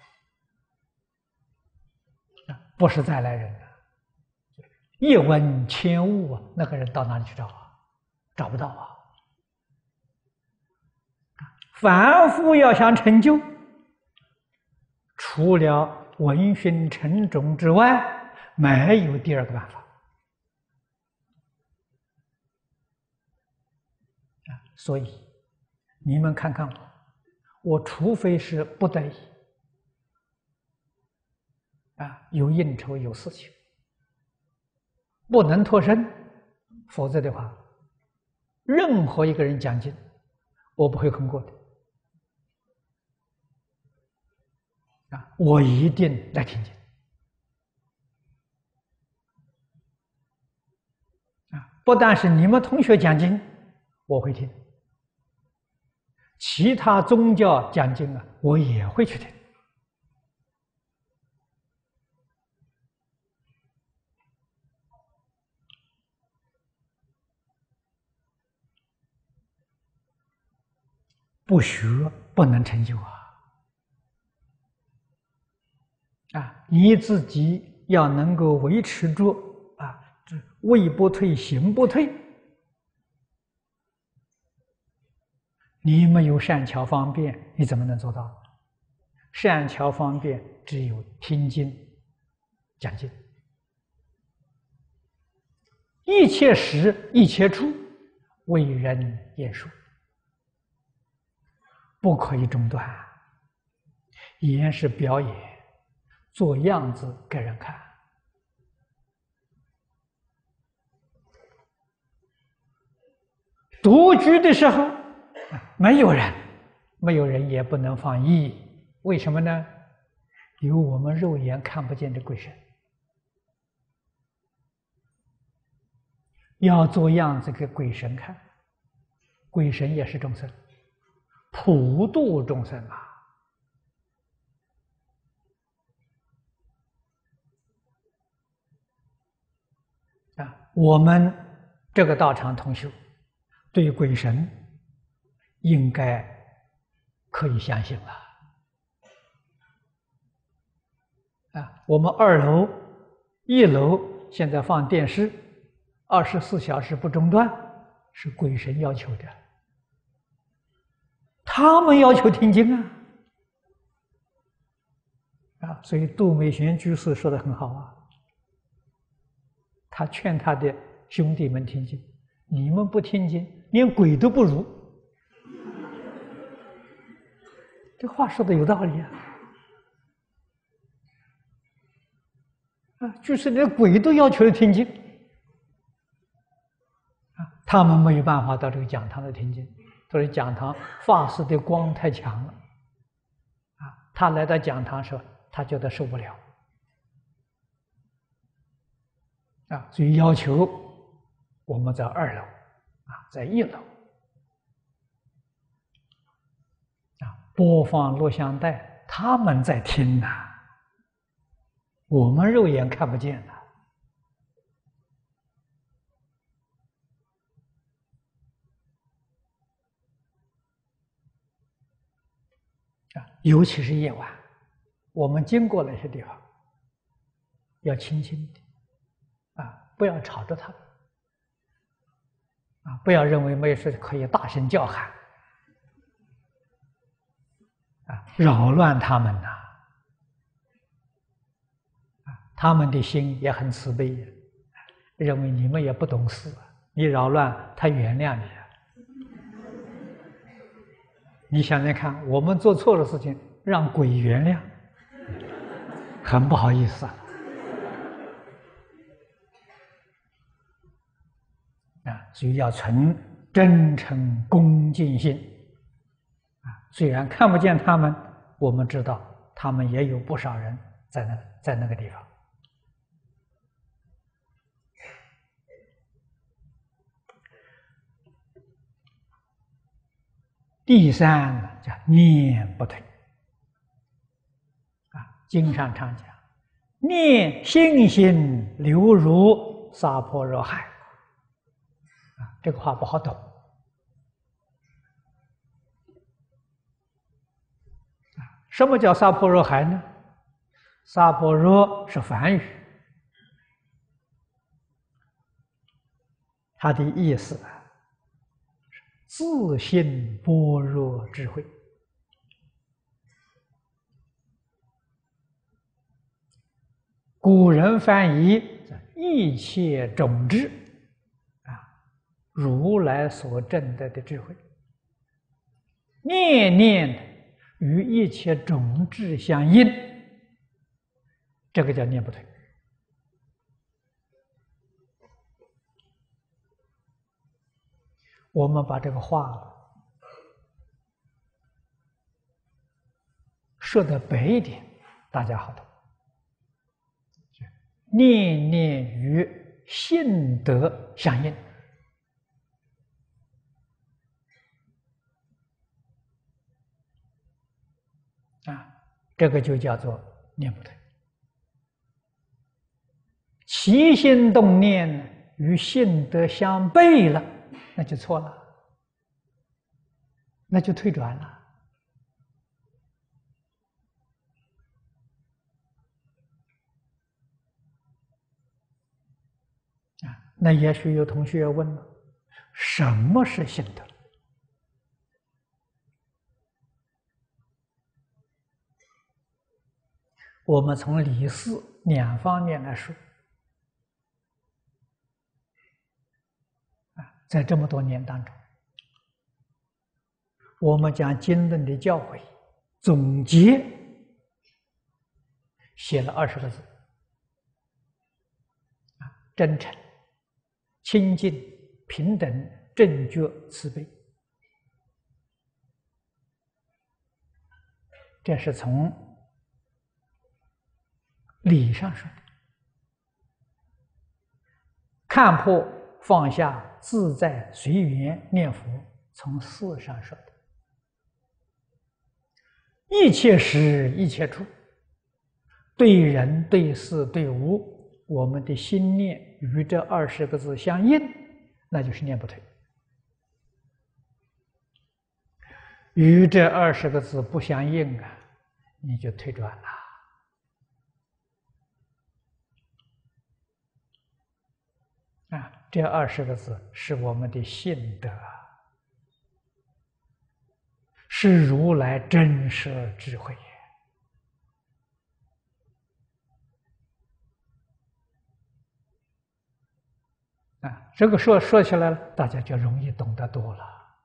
不是再来人了。一闻千悟那个人到哪里去找啊？找不到啊！凡夫要想成就，除了闻讯称重之外，没有第2个办法。所以你们看看我除非是不得已有应酬有事情，不能脱身，否则的话，任何一个人讲经，我不会空过的。我一定来听经。不但是你们同学讲经，我会听；其他宗教讲经我也会去听。不学不能成就你自己要能够维持住这位不退行不退，你没有善巧方便，你怎么能做到？善巧方便只有听经讲经，一切时一切处为人言说，不可以中断。言是表演，做样子给人看。独居的时候没有人也不能放逸。为什么呢？有我们肉眼看不见的鬼神，要做样子给鬼神看。鬼神也是众生，普度众生我们这个道场同修对鬼神应该可以相信了我们2楼、1楼现在放电视，24小时不中断，是鬼神要求的。他们要求听经所以杜美玄居士说的很好他劝他的兄弟们听经，你们不听经，连鬼都不如。这话说的有道理就是连鬼都要求听经他们没有办法到这个讲堂来听经，所以讲堂法师的光太强了他来到讲堂时候，他觉得受不了所以要求我们在2楼在1楼播放录像带，他们在听我们肉眼看不见尤其是夜晚我们经过那些地方，要轻轻的不要吵着他们不要认为没事可以大声叫喊扰乱他们呐他们的心也很慈悲认为你们也不懂事，你扰乱他原谅你你想想看，我们做错的事情让鬼原谅，很不好意思所以要存真诚恭敬心虽然看不见他们，我们知道他们也有不少人在那个地方。第三叫念不退经上常讲，念信心流入娑婆若海这个话不好懂什么叫娑婆若海呢？娑婆若是梵语，它的意思自信般若智慧。古人翻译一切种智如来所证得的智慧，念念与一切种智相应，这个叫念不退。我们把这个话说得白一点，大家好懂。念念与性德相应这个就叫做念不退。起心动念与性德相悖了，那就错了，那就退转了那也许有同学问了，什么是性德？我们从理事两方面来说在这么多年当中，我们将经论的教诲总结写了20个字真诚、清净、平等、正觉、慈悲。这是从理上说的，看破放下自在随缘念佛，从事上说的。一切时一切处，对人对事对物，我们的心念与这20个字相应，那就是念不退。与这20个字不相应你就退转了这20个字是我们的信德，是如来真实智慧这个说起来了，大家就容易懂得多了。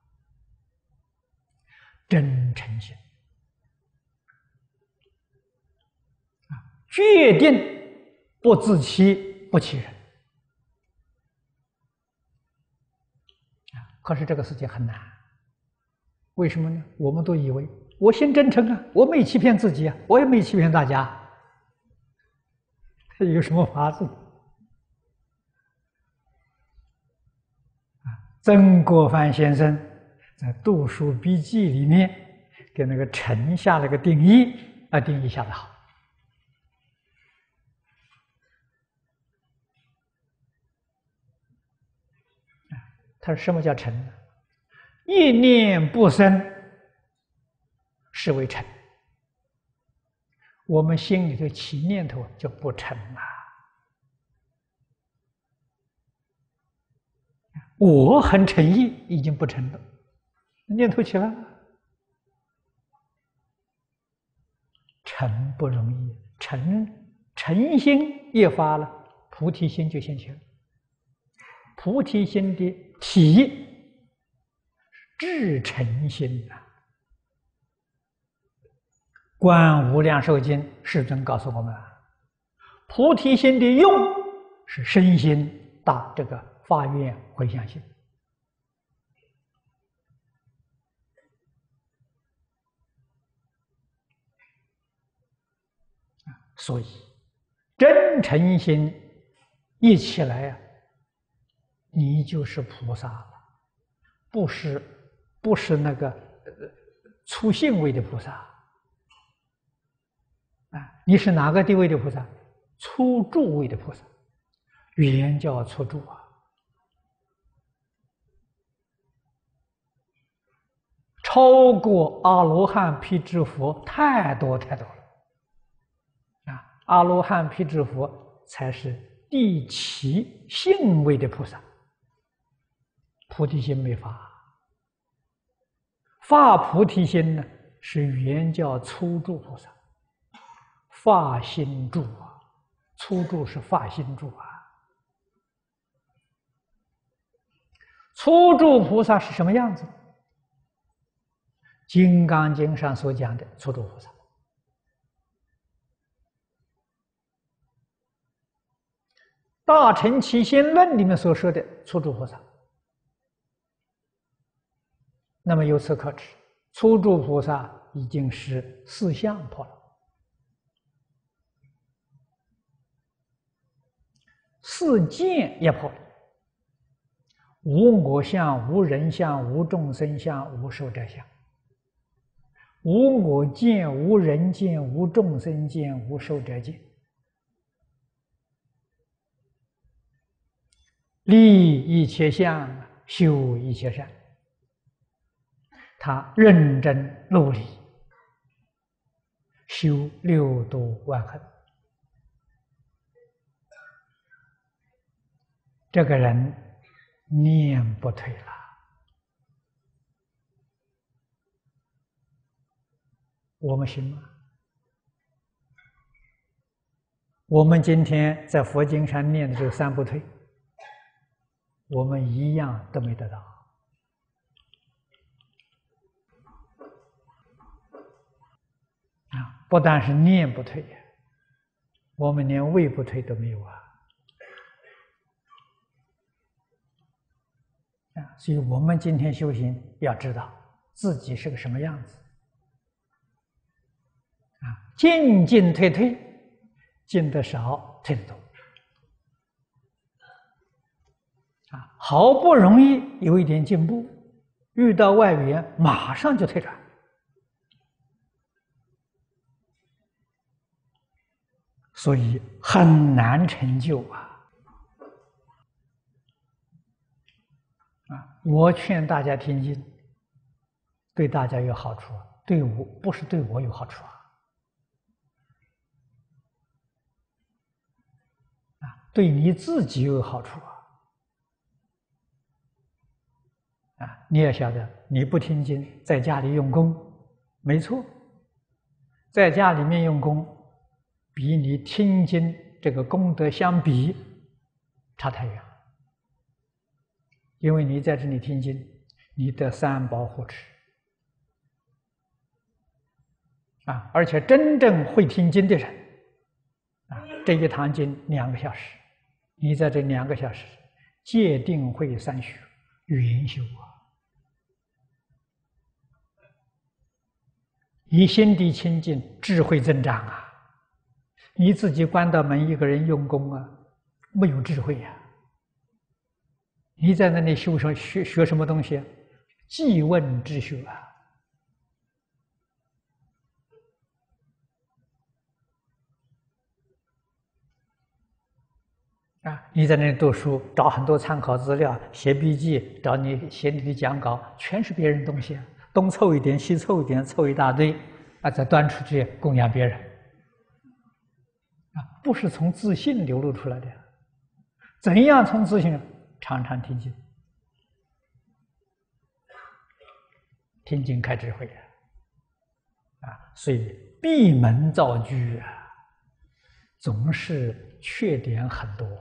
真诚心决定不自欺不欺人可是这个事情很难，为什么呢？我们都以为我心真诚我没欺骗自己我也没欺骗大家，有什么法子？曾国藩先生在《读书笔记》里面给那个诚下了个定义定义下的好。他说什么叫诚呢？一念不生是为诚， 我们心里头起念头就不成啊。我很诚意，已经不成了，念头起来了。成不容易，诚心一发了，菩提心就现前了。菩提心的体至诚心啊。观无量寿经世尊告诉我们，菩提心的用是身心大这个发愿回向心。所以真诚心一起来啊，你就是菩萨了，不是那个粗性位的菩萨啊。你是哪个地位的菩萨？粗住位的菩萨，原叫粗住啊。超过阿罗汉、辟支佛太多太多了。阿罗汉、辟支佛才是第七性位的菩萨，菩提心没发。发菩提心呢，是原教粗住菩萨，发心住啊，粗住是发心住啊。粗住菩萨是什么样子？《金刚经》上所讲的粗住菩萨。大乘起心论里面所说的粗住菩萨，那么由此可知，粗住菩萨已经是四相破了，四见也破了，无我相、无人相、无众生相、无寿者相，无我见、无人见、无众生见、无寿者见。立一切相，修一切善。他认真努力，修六度万行。这个人念不退了。我们行吗？我们今天在佛经上念的这个三不退，我们一样都没得到啊！不但是念不退，我们连位不退都没有啊！所以我们今天修行要知道自己是个什么样子啊！进进退退，进得少，退得多。好不容易有一点进步，遇到外缘马上就退转，所以很难成就啊！我劝大家听经，对大家有好处，对我不是对我有好处对你自己有好处你也晓得，你不听经，在家里用功，没错，在家里面用功，比你听经这个功德相比，差太远了。因为你在这里听经，你得三宝护持而且真正会听经的人这一堂经2个小时，你在这2个小时戒定慧三学圆修你心地清净，智慧增长你自己关到门，一个人用功没有智慧你在那里学什么东西记问之学你在那里读书，找很多参考资料，写笔记，找你写你的讲稿，全是别人东西东凑一点，西凑一点，凑一大堆再端出去供养别人不是从自信流露出来的。怎样从自信？常常听经，听经开智慧所以闭门造句总是缺点很多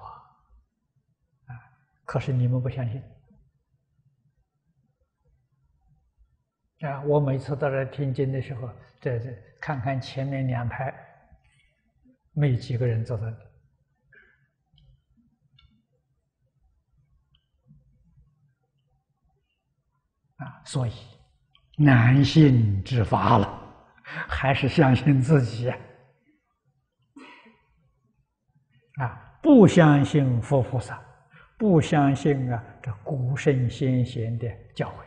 可是你们不相信我每次到这听经的时候，这看看前面2排，没几个人坐在这。所以难信之法了，还是相信自己不相信佛菩萨，不相信这古圣先贤的教诲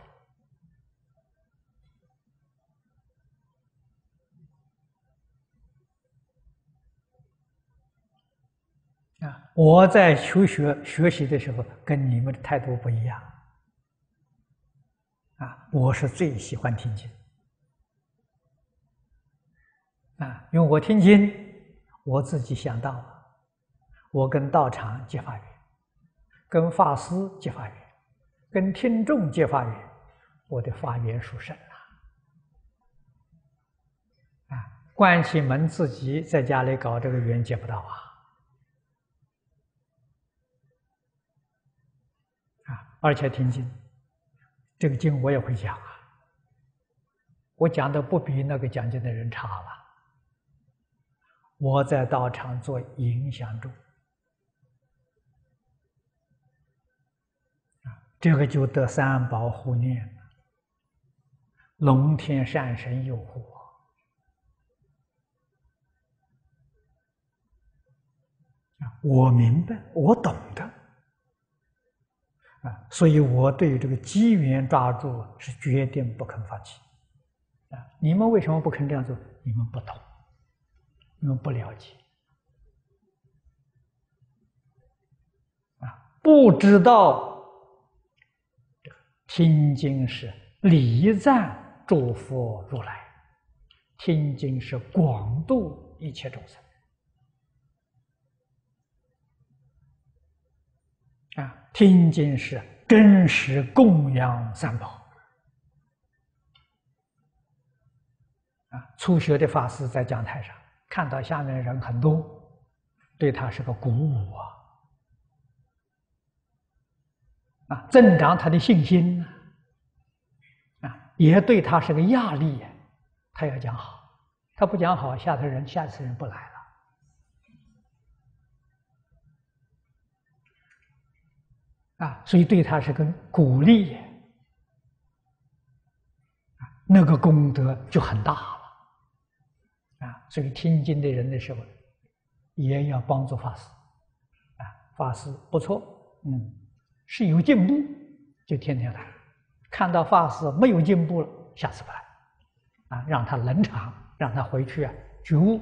我在学习的时候，跟你们的态度不一样我是最喜欢听经因为我听经，我自己想到我跟道场结法缘，跟法师结法缘，跟听众结法缘，我的法缘殊胜关起门自己在家里搞这个缘结不到而且听经，这个经我也会讲我讲的不比那个讲经的人差了。我在道场做影响众这个就得三宝护念，龙天善神佑护我明白，我懂得所以我对这个机缘抓住是决定不肯放弃你们为什么不肯这样做？你们不懂，你们不了解不知道听经是礼赞诸佛如来，听经是广度一切众生听经是真实供养三宝初学的法师在讲台上看到下面人很多，对他是个鼓舞增长他的信心也对他是个压力他要讲好，他不讲好，下次人不来了所以对他是个鼓励那个功德就很大了所以听经的人的时候也要帮助法师法师不错是有进步就天天来，看到法师没有进步了，下次不来让他冷场，让他回去觉悟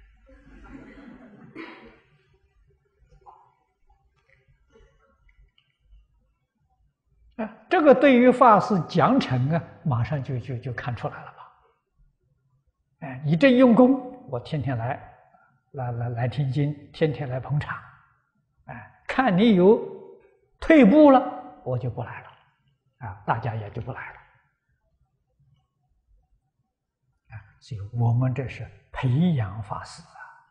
这个对于法师奖惩马上就看出来了吧你真用功，我天天来听经，天天来捧场看你有退步了，我就不来了大家也就不来了所以我们这是培养法师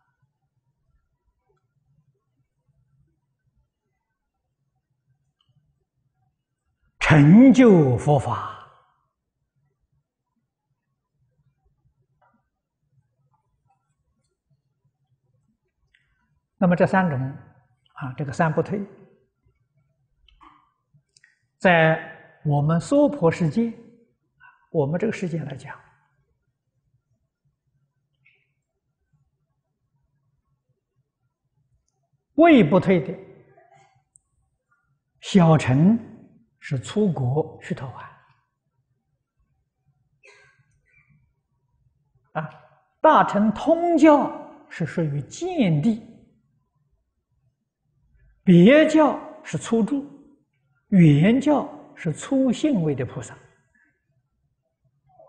成就佛法那么这3种这个三不退在我们娑婆世界，我们这个世界来讲未不退的小乘是出国须陀洹大乘通教是属于见地，别教是初住，原教是初信位的菩萨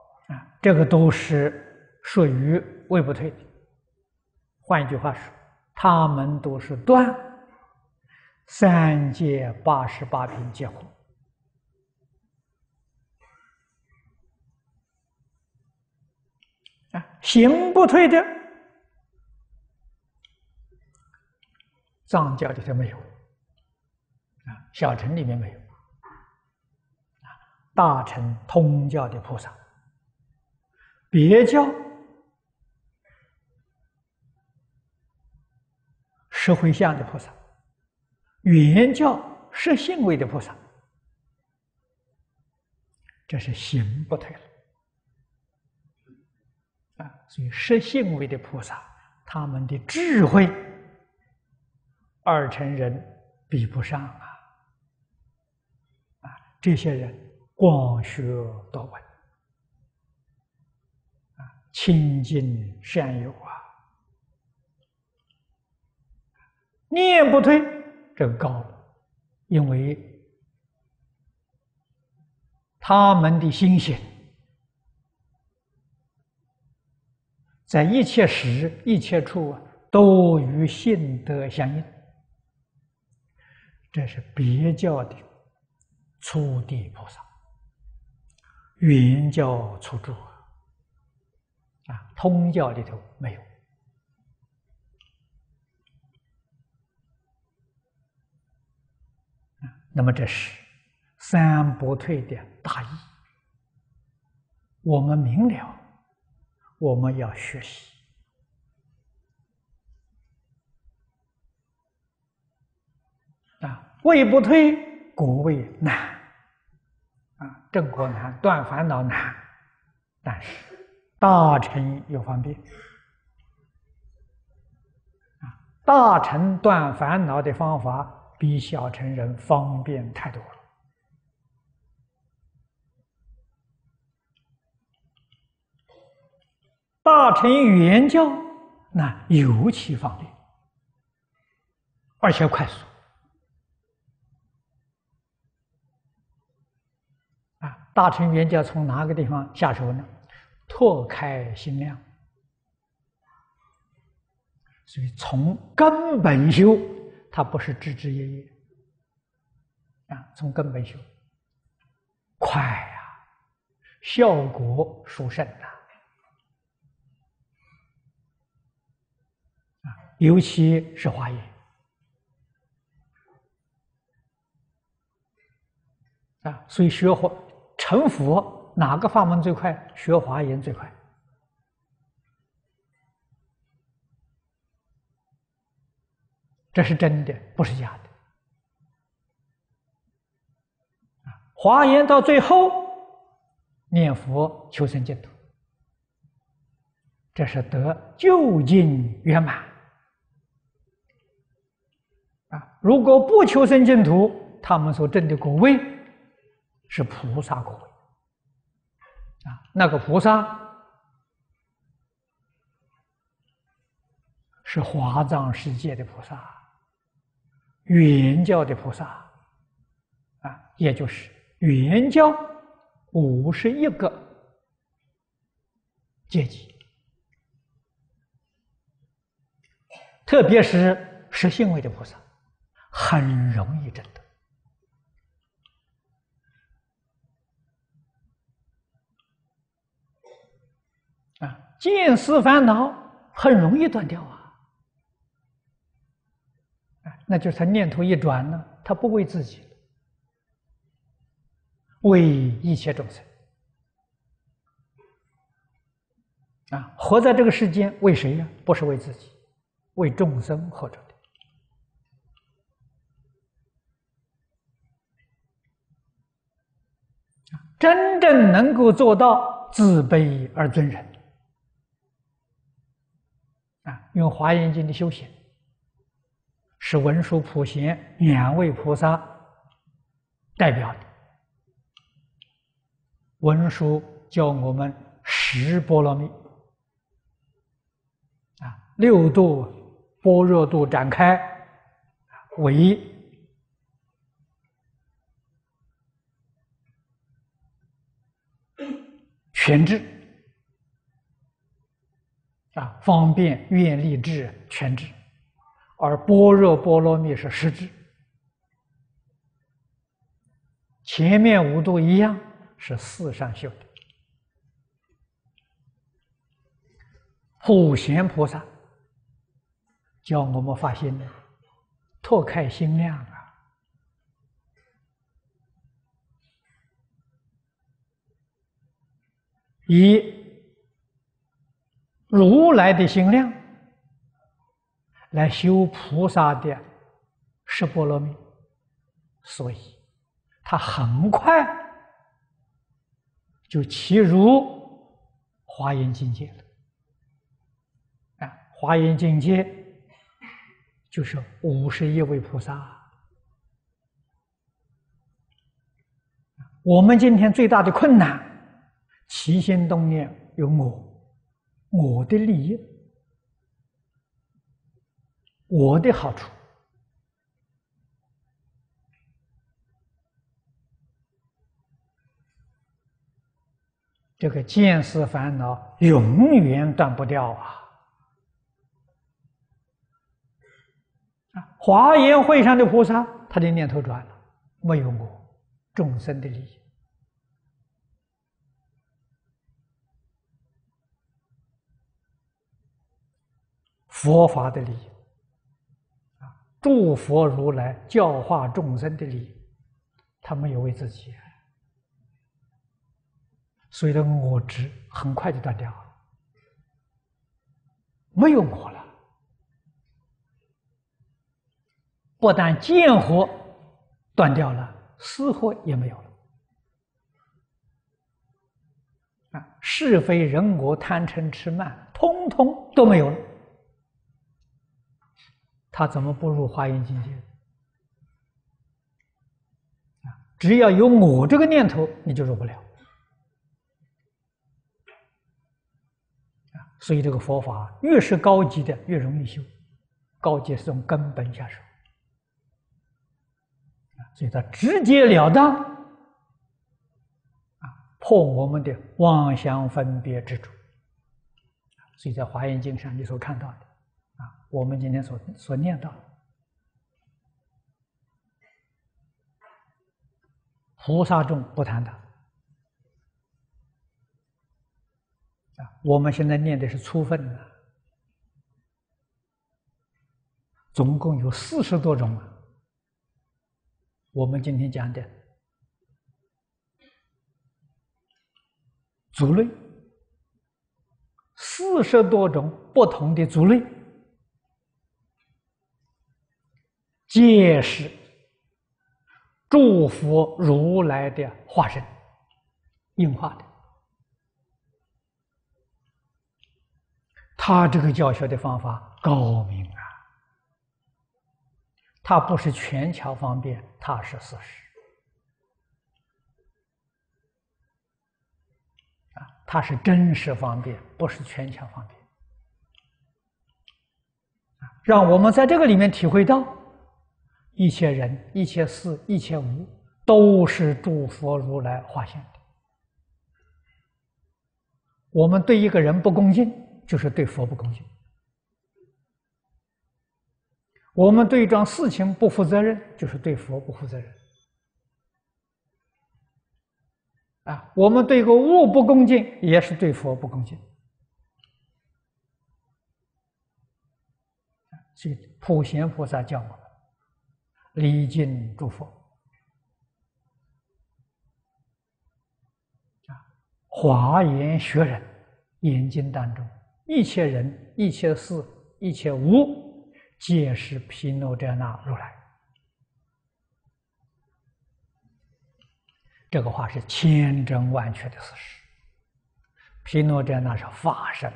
这个都是属于未不退的。换一句话说， 他们都是断三界88品结果。行不退的，藏教里头没有，小乘里面没有，大乘通教的菩萨，别教十回向的菩萨，原教十信位的菩萨，这是行不退了。所以十信位的菩萨，他们的智慧，二乘人比不上啊！这些人广学多闻，亲近善友啊，念不退，这个高了，因为他们的心性在一切时一切处都与性德相应，这是别教的初地菩萨，原教初住通教里头没有。那么这是三不退的大义，我们明了，我们要学习。位不退，果位难正果难，断烦恼难，但是大乘有方便大乘断烦恼的方法比小乘人方便太多了。大乘原教那尤其方便，而且快速大乘原教从哪个地方下手呢？拓开心量，所以从根本修，它不是枝枝叶叶从根本修快效果殊胜尤其是华严所以学成佛哪个法门最快？学华严最快这是真的，不是假的华严到最后念佛求生净土，这是得究竟圆满如果不求生净土，他们所证的果位是菩萨果位那个菩萨是华藏世界的菩萨，原教的菩萨也就是原教51个阶级，特别是实性位的菩萨很容易证得见思烦恼很容易断掉那就是他念头一转呢，他不为自己，为一切众生活在这个世间为谁呀？不是为自己，为众生活着的真正能够做到自卑而尊人用华严经的修行是文殊普贤2位菩萨代表的。文殊教我们10波罗蜜6度般若度展开为全智方便愿力智全智而般若波罗蜜是实质。前面五度一样是事上修的。普贤菩萨教我们发心，拓开心量啊！以如来的心量来修菩萨的十波罗蜜，所以他很快就契入华严境界了。华严境界就是51位菩萨。我们今天最大的困难，起心动念有我的利益，我的好处。这个见思烦恼永远断不掉啊！华严会上的菩萨，他的念头转了，没有我，众生的利益。佛法的利益，诸佛如来教化众生的利益，他没有为自己，所以的我执很快就断掉了，没有我了。不但见惑断掉了，思惑也没有了。是非人我贪嗔痴慢，通通都没有了。他怎么不入华严境界？只要有我这个念头，你就入不了。所以这个佛法越是高级的，越容易修。高级是从根本下手。所以它直截了当破我们的妄想分别执着。所以在华严经上你所看到的我们今天所念到的，菩萨众不谈的我们现在念的是初分的，总共有40多种我们今天讲的族类，40多种不同的族类，皆是诸佛如来的化身应化的。他这个教学的方法高明啊！他不是权巧方便，他是事实他是真实方便，不是权巧方便让我们在这个里面体会到，一切人、一切事、一切物都是诸佛如来化现的。我们对一个人不恭敬，就是对佛不恭敬；我们对一桩事情不负责任，就是对佛不负责任。我们对一个物不恭敬，也是对佛不恭敬。所以普贤菩萨教我们礼敬诸佛。华严学人严经当中，一切人、一切事、一切物，皆是毗卢遮那如来。这个话是千真万确的事实。毗卢遮那是法身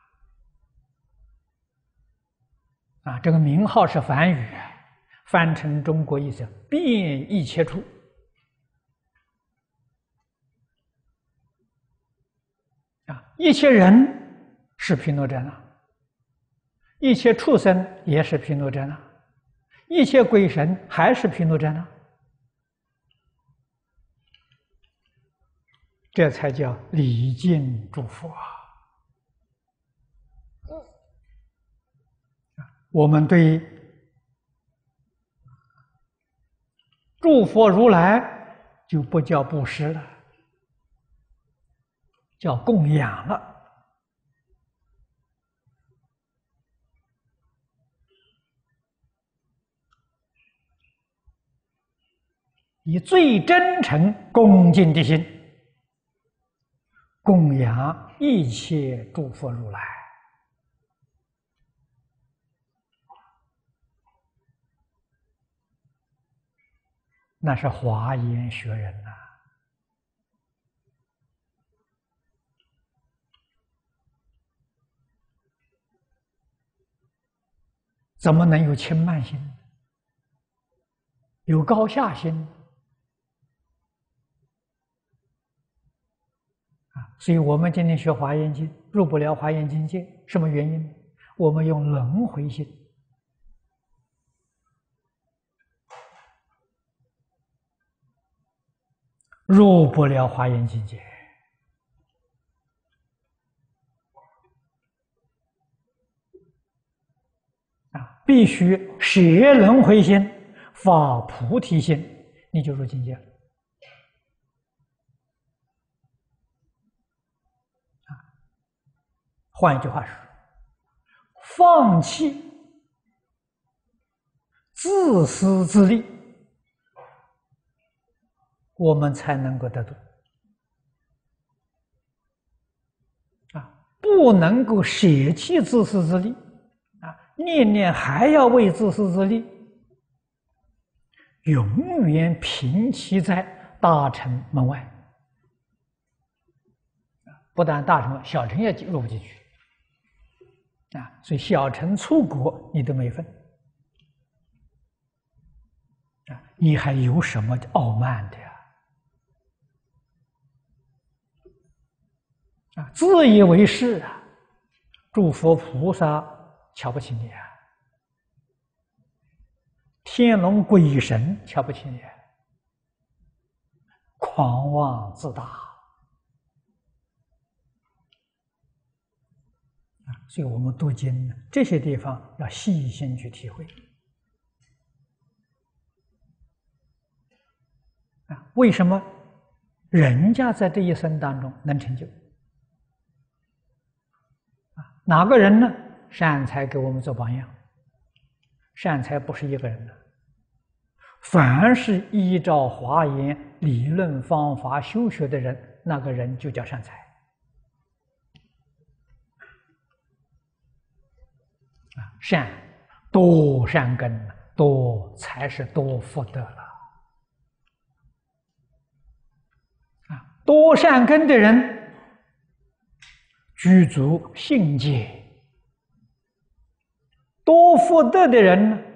这个名号是梵语，翻成中国意思遍一切处。一切人是毗卢遮那，一切畜生也是毗卢遮那，一切鬼神还是毗卢遮那，这才叫礼敬诸佛我们对诸佛如来就不叫布施了，叫供养了。以最真诚恭敬的心供养一切诸佛如来，那是华严学人呐。怎么能有轻慢心，有高下心？所以我们今天学华严经入不了华严境界，什么原因？我们用轮回心，入不了华严境界。必须舍轮回心，发菩提心，你就入境界了。换一句话说，放弃自私自利，我们才能够得度。不能够舍弃自私自利，念念还要为自私自利，永远平息在大乘门外。不但大乘，小乘也入不进去。所以小乘出国你都没份，你还有什么傲慢的呀？自以为是啊！诸佛菩萨瞧不起你啊，天龙鬼神瞧不起你，狂妄自大。所以我们读经呢，这些地方要细心去体会。为什么人家在这一生当中能成就？哪个人呢？善财给我们做榜样。善财不是一个人的，凡是依照华严理论方法修学的人，那个人就叫善财。善多善根，多才是多福德了。多善根的人具足信戒，多福德的人呢，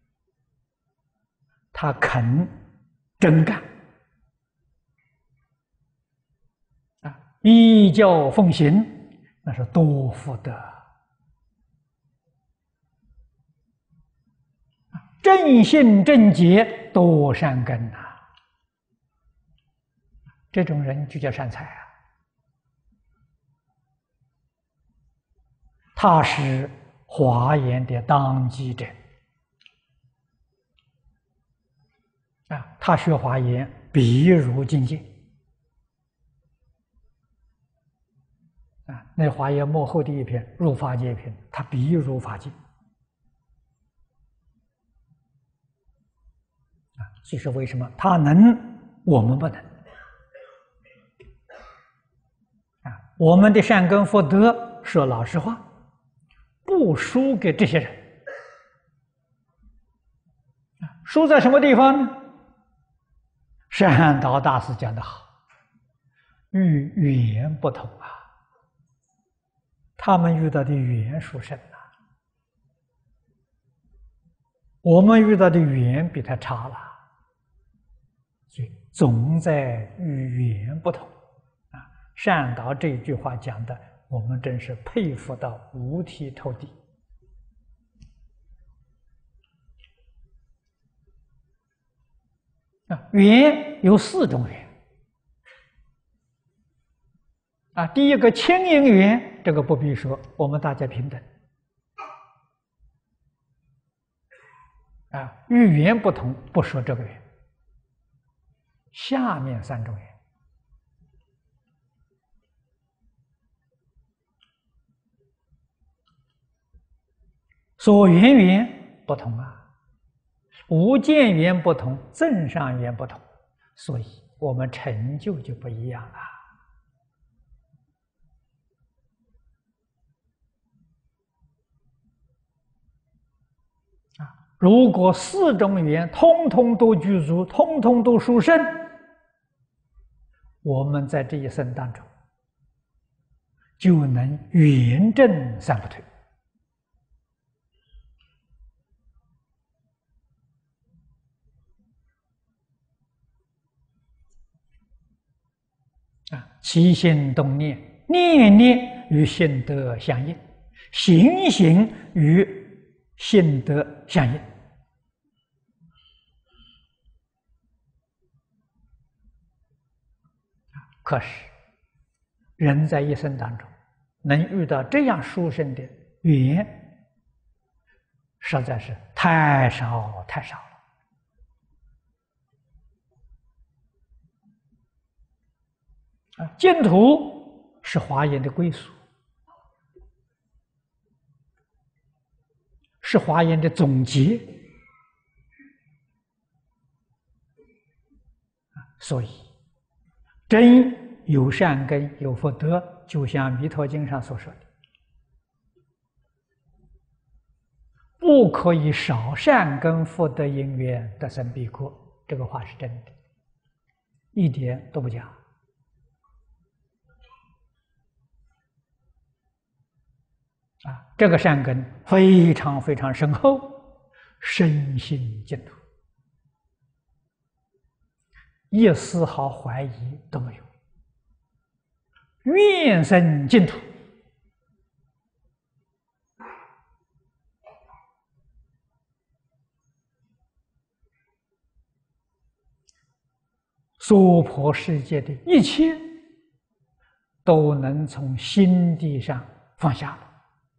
他肯真干，依教奉行，那是多福德。正信正觉，多善根呐！这种人就叫善财啊！他是华严的当机者他学华严必入境界那华严末后的一篇入法界篇，他必入法界这是为什么？他能，我们不能我们的善根福德，说老实话，不输给这些人。输在什么地方呢？善导大师讲得好，与缘不同啊。他们遇到的缘殊胜我们遇到的缘比他差了。所以总在与缘不同善导这一句话讲的，我们真是佩服到五体投地。缘有4种缘第一个亲因缘，这个不必说，我们大家平等与缘不同，不说这个缘下面三种缘。所缘缘不同啊，无间缘不同，正上缘不同，所以我们成就就不一样了。如果四种缘通通都具足，通通都殊胜，我们在这一生当中就能圆正三不退。起心动念，念念与性德相应，行行与性德相应。可是，人在一生当中能遇到这样殊胜的缘，实在是太少太少了。净土是华严的归属，是华严的总结，所以真有善根有福德，就像《弥陀经》上所说的，不可以少善根福德因缘得生彼国。这个话是真的，一点都不假。这个善根非常非常深厚，深信净土，一丝毫怀疑都没有，愿生净土。娑婆世界的一切都能从心地上放下了。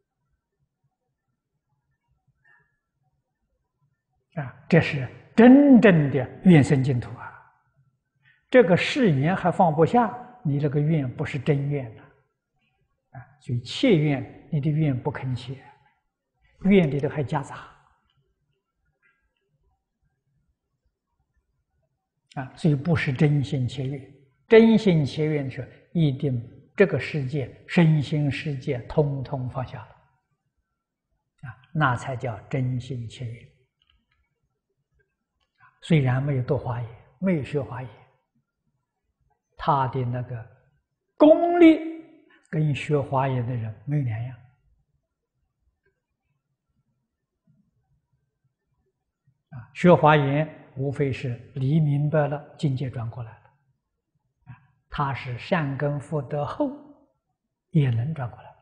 这是真正的愿生净土啊！这个誓愿还放不下，你这个愿不是真愿了所以切愿，你的愿不肯切，愿里头还夹杂所以不是真心切愿。真心切愿是一定这个世界、身心世界通通放下了那才叫真心切愿。虽然没有读华严，没有学华严，他的那个功力跟学华严的人没有两样学华严无非是理明白了，境界转过来了他是善根福德后也能转过来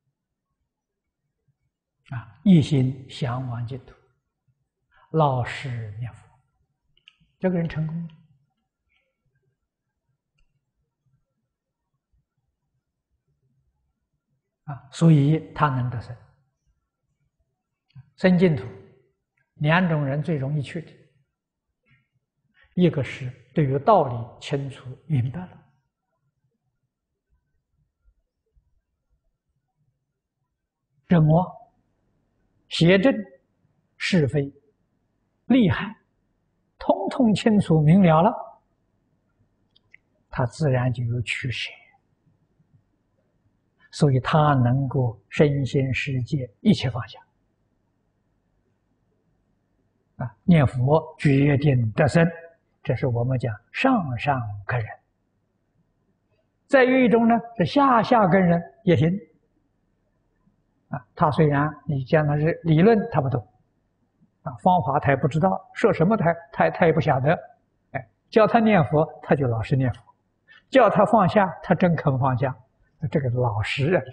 一心向往净土，老实念佛，这个人成功所以他能得生。生净土，两种人最容易去的，一个是对于道理清楚明白了，正恶、邪正、是非、利害，通通清楚明了了，他自然就有取舍，所以他能够身心世界一切放下念佛决定得生，这是我们讲上上根人。再有一种呢，是下下根人也行他虽然你讲的是理论他不懂方法他也不知道，设什么他也不晓得叫他念佛他就老实念佛，叫他放下他真肯放下，这个老实人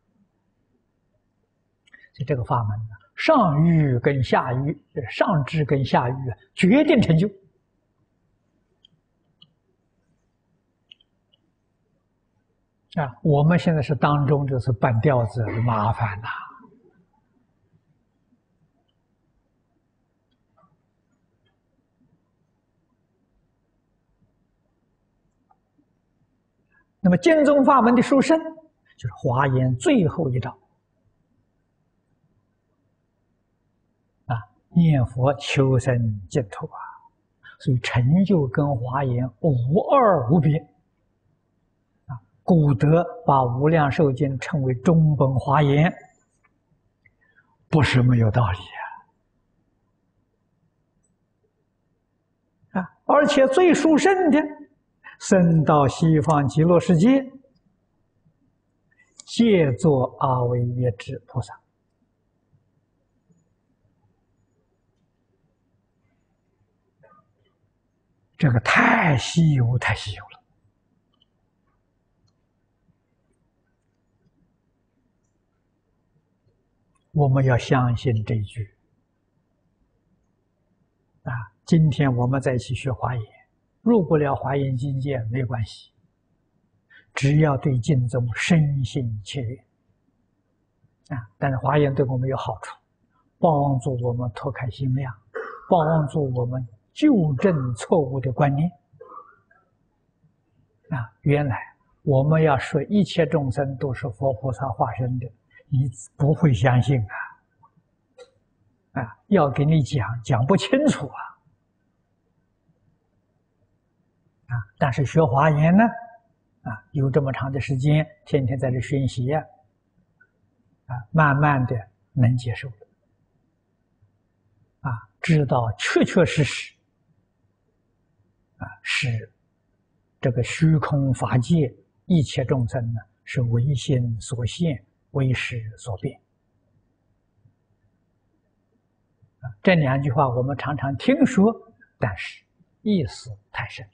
所以这个法门上欲跟下欲，上智跟下欲决定成就我们现在是当中就是半吊子麻烦那么净宗法门的殊胜，就是华严最后一招啊，念佛求生净土啊，所以成就跟华严无二无别啊。古德把《无量寿经》称为中本华严，不是没有道理啊！而且最殊胜的，升到西方极乐世界，借作阿惟越致菩萨。这个太稀有，太稀有了。我们要相信这一句啊！今天我们在一起学华严，入不了华严境界没关系，只要对净宗深信切愿啊！但是华严对我们有好处，帮助我们脱开心量，帮助我们纠正错误的观念啊！原来我们要说一切众生都是佛菩萨化身的，你不会相信啊！要给你讲不清楚啊！但是学华严呢，有这么长的时间，天天在这学习慢慢的能接受知道确确实实是这个虚空法界一切众生呢，是唯心所现，唯识所变这两句话我们常常听说，但是意思太深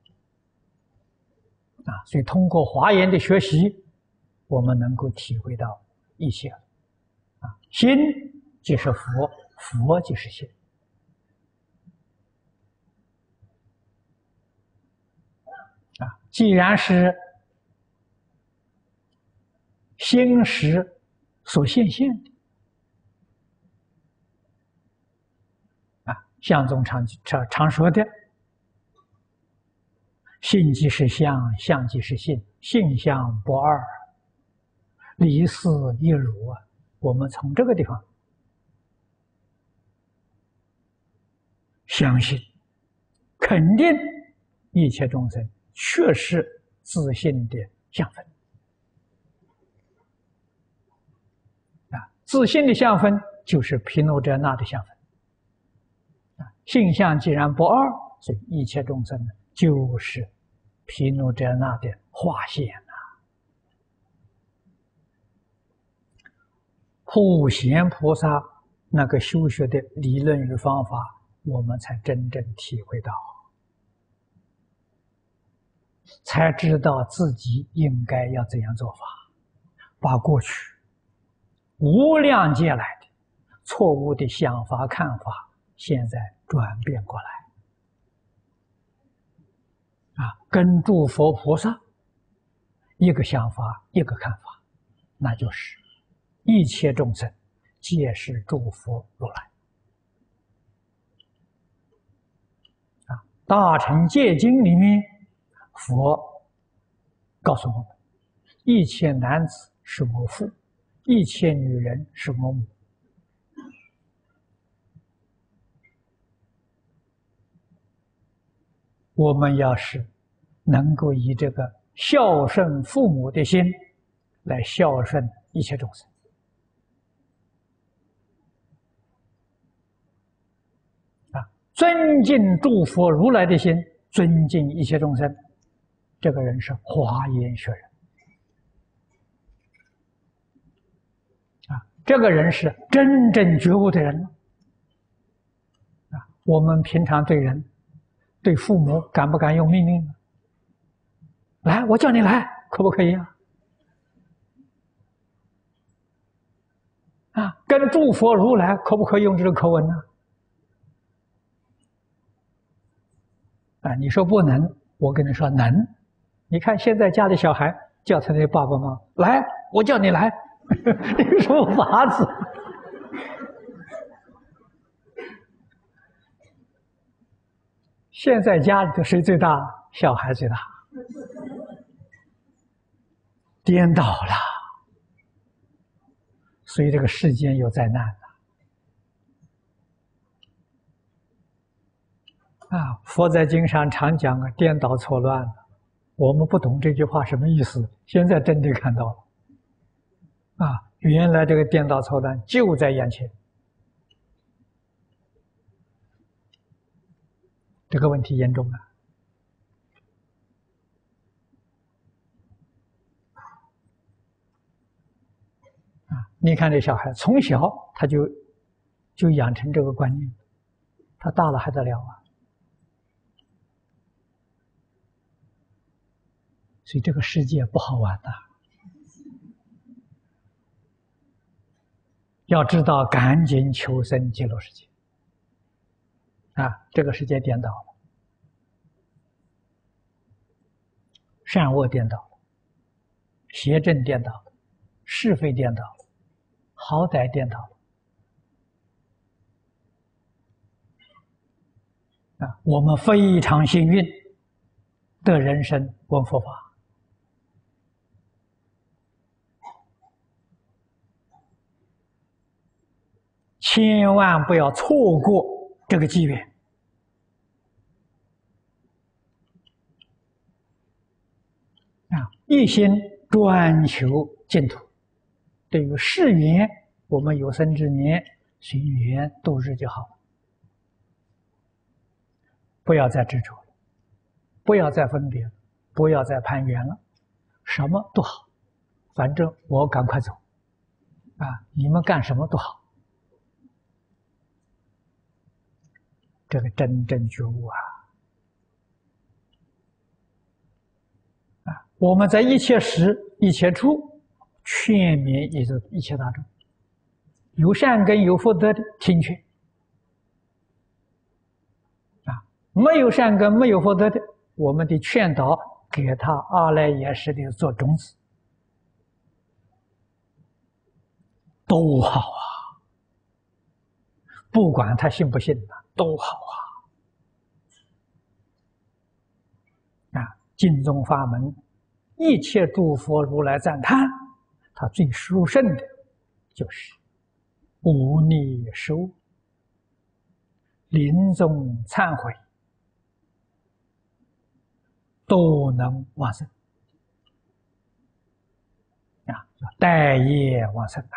所以通过华严的学习，我们能够体会到一切心即是佛，佛即是心既然是心识所现的相宗常说的性即是相，相即是性，性相不二，离事一如我们从这个地方相信肯定一切众生确是自性的相分自性的相分就是毗卢遮那的相分性相既然不二，所以一切众生就是毗卢遮那的化现普贤菩萨那个修学的理论与方法，我们才真正体会到，才知道自己应该要怎样做法，把过去无量劫来的错误的想法看法，现在转变过来跟诸佛菩萨一个想法一个看法，那就是一切众生皆是诸佛如来大乘戒经里面佛告诉我们，一切男子是我父，一切女人是我母我们要是能够以这个孝顺父母的心来孝顺一切众生尊敬诸佛如来的心，尊敬一切众生，这个人是华严学人这个人是真正觉悟的人我们平常对人对父母敢不敢用命令呢？来，我叫你来，可不可以跟诸佛如来可不可以用这个口吻呢？你说不能，我跟你说能。你看现在家里小孩叫他的爸爸妈妈来，我叫你来，有什么法子？现在家里头谁最大？小孩最大颠倒了，所以这个世间有灾难了。佛在经上常讲颠倒错乱了，我们不懂这句话什么意思，现在真的看到了。原来这个颠倒错乱就在眼前，这个问题严重了。你看这小孩从小他就养成这个观念，他大了还得了啊？所以这个世界不好玩的，要知道赶紧求生极乐世界。这个世界颠倒了，善恶颠倒了，邪正颠倒了，是非颠倒了，好歹颠倒了。我们非常幸运得人生闻佛法。千万不要错过这个机缘。一心专求净土。对于世缘，我们有生之年随缘度日就好了，不要再执着了，不要再分别了，不要再攀缘了，什么都好，反正我赶快走，你们干什么都好。这个真正觉悟我们在一切时一切处劝勉一切大众，有善根有福德的听劝，没有善根没有福德的，我们的劝导给他阿赖耶识的做种子，都好不管他信不信都好净宗法门一切诸佛如来赞叹，他最殊胜的就是无逆受、临终忏悔都能往生待业往生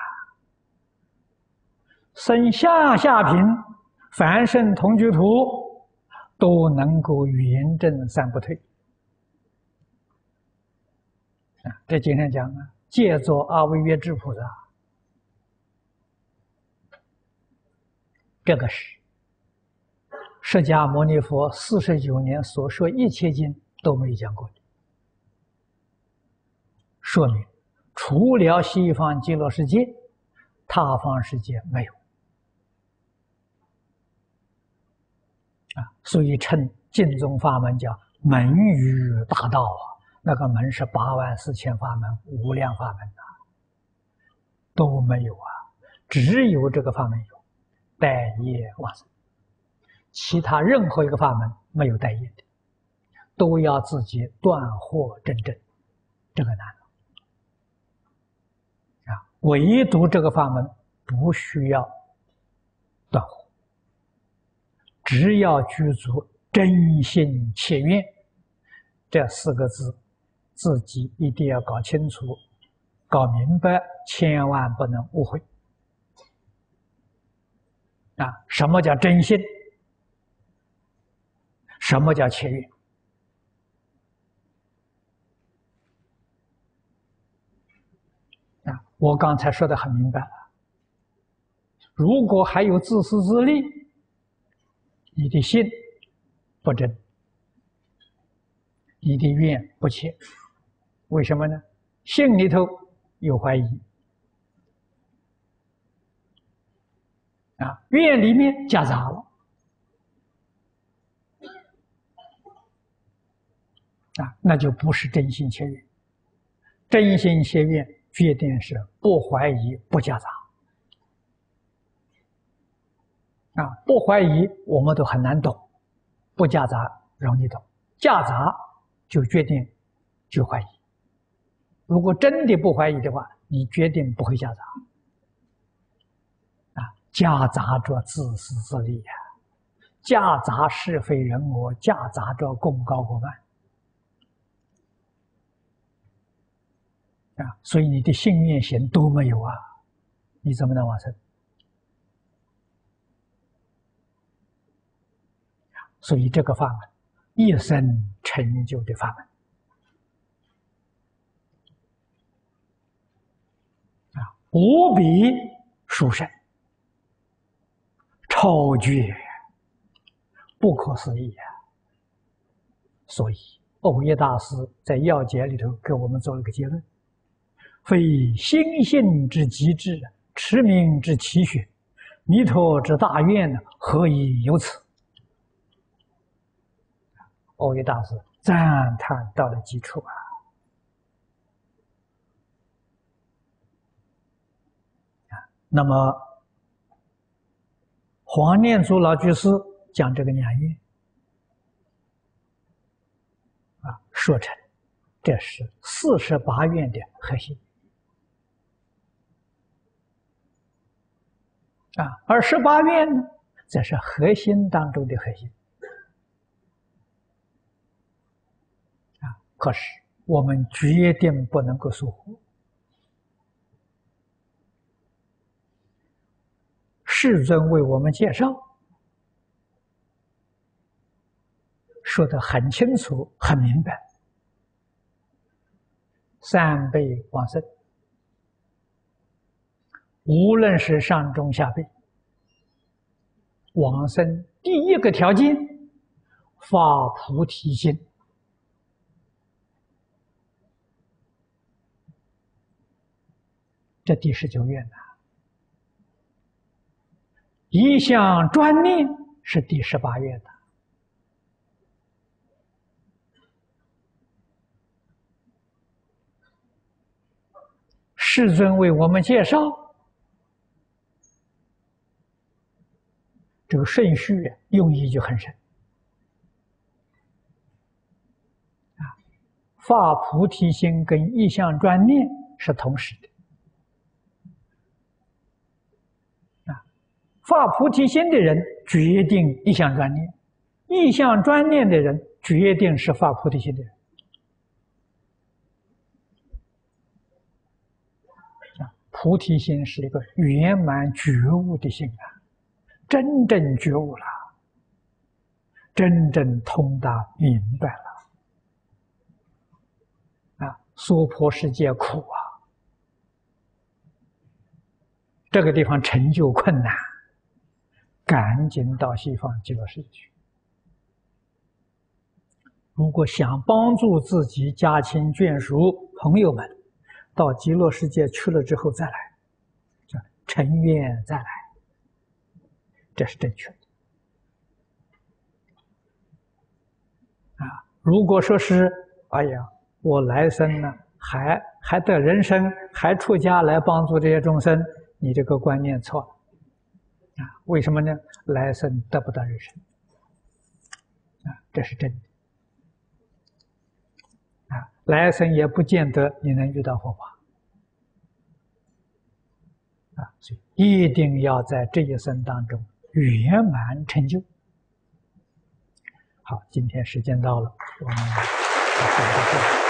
生下品凡圣同居土都能够圆正三不退这经常讲借作阿惟越致菩萨，这个是释迦牟尼佛49年所说一切经都没有讲过的，说明除了西方极乐世界，他方世界没有所以称净宗法门叫门语大道那个门是84000法门，无量法门都没有只有这个法门有待业往生，其他任何一个法门没有待业的，都要自己断惑真正，这个难唯独这个法门不需要断惑，只要具足真心切愿这4个字，自己一定要搞清楚搞明白，千万不能误会什么叫真心，什么叫切愿我刚才说的很明白了，如果还有自私自利，你的心不真，你的愿不切，为什么呢？心里头有怀疑愿里面夹杂了那就不是真心切愿。真心切愿决定是不怀疑不夹杂不怀疑我们都很难懂，不夹杂容易懂，夹杂就决定就怀疑， 如果真的不怀疑的话，你决定不会夹杂。夹杂着自私自利呀，夹杂是非人我，夹杂着功高过慢所以你的信念行都没有你怎么能往生？所以这个法门，一生成就的法门无比殊胜。超绝，不可思议所以，耦业大师在要解里头给我们做了个结论：非心性之极致，持名之奇学，弥陀之大愿，何以有此？耦业大师赞叹到了极处那么，黄念祖老居士讲这个两愿说成这是48愿的核心而18愿呢，这是核心当中的核心可是我们决定不能够疏忽。世尊为我们介绍，说得很清楚、很明白。三辈往生，无论是上中下辈，往生第一个条件，发菩提心。这第19愿一向专念是第18愿的。世尊为我们介绍这个顺序用意就很深发菩提心跟一向专念是同时的发菩提心的人决定一向专念，一向专念的人决定是发菩提心的人菩提心是一个圆满觉悟的心真正觉悟了，真正通达明白了娑婆世界苦这个地方成就困难，赶紧到西方极乐世界去。如果想帮助自己家亲眷属朋友们到极乐世界去了之后再来，叫成愿再来，这是正确的如果说是哎呀，我来生呢还得人生，还出家来帮助这些众生，你这个观念错了为什么呢？来生得不到人生这是真的来生也不见得你能遇到佛法所以一定要在这一生当中圆满成就。好，今天时间到了，我们下次再见。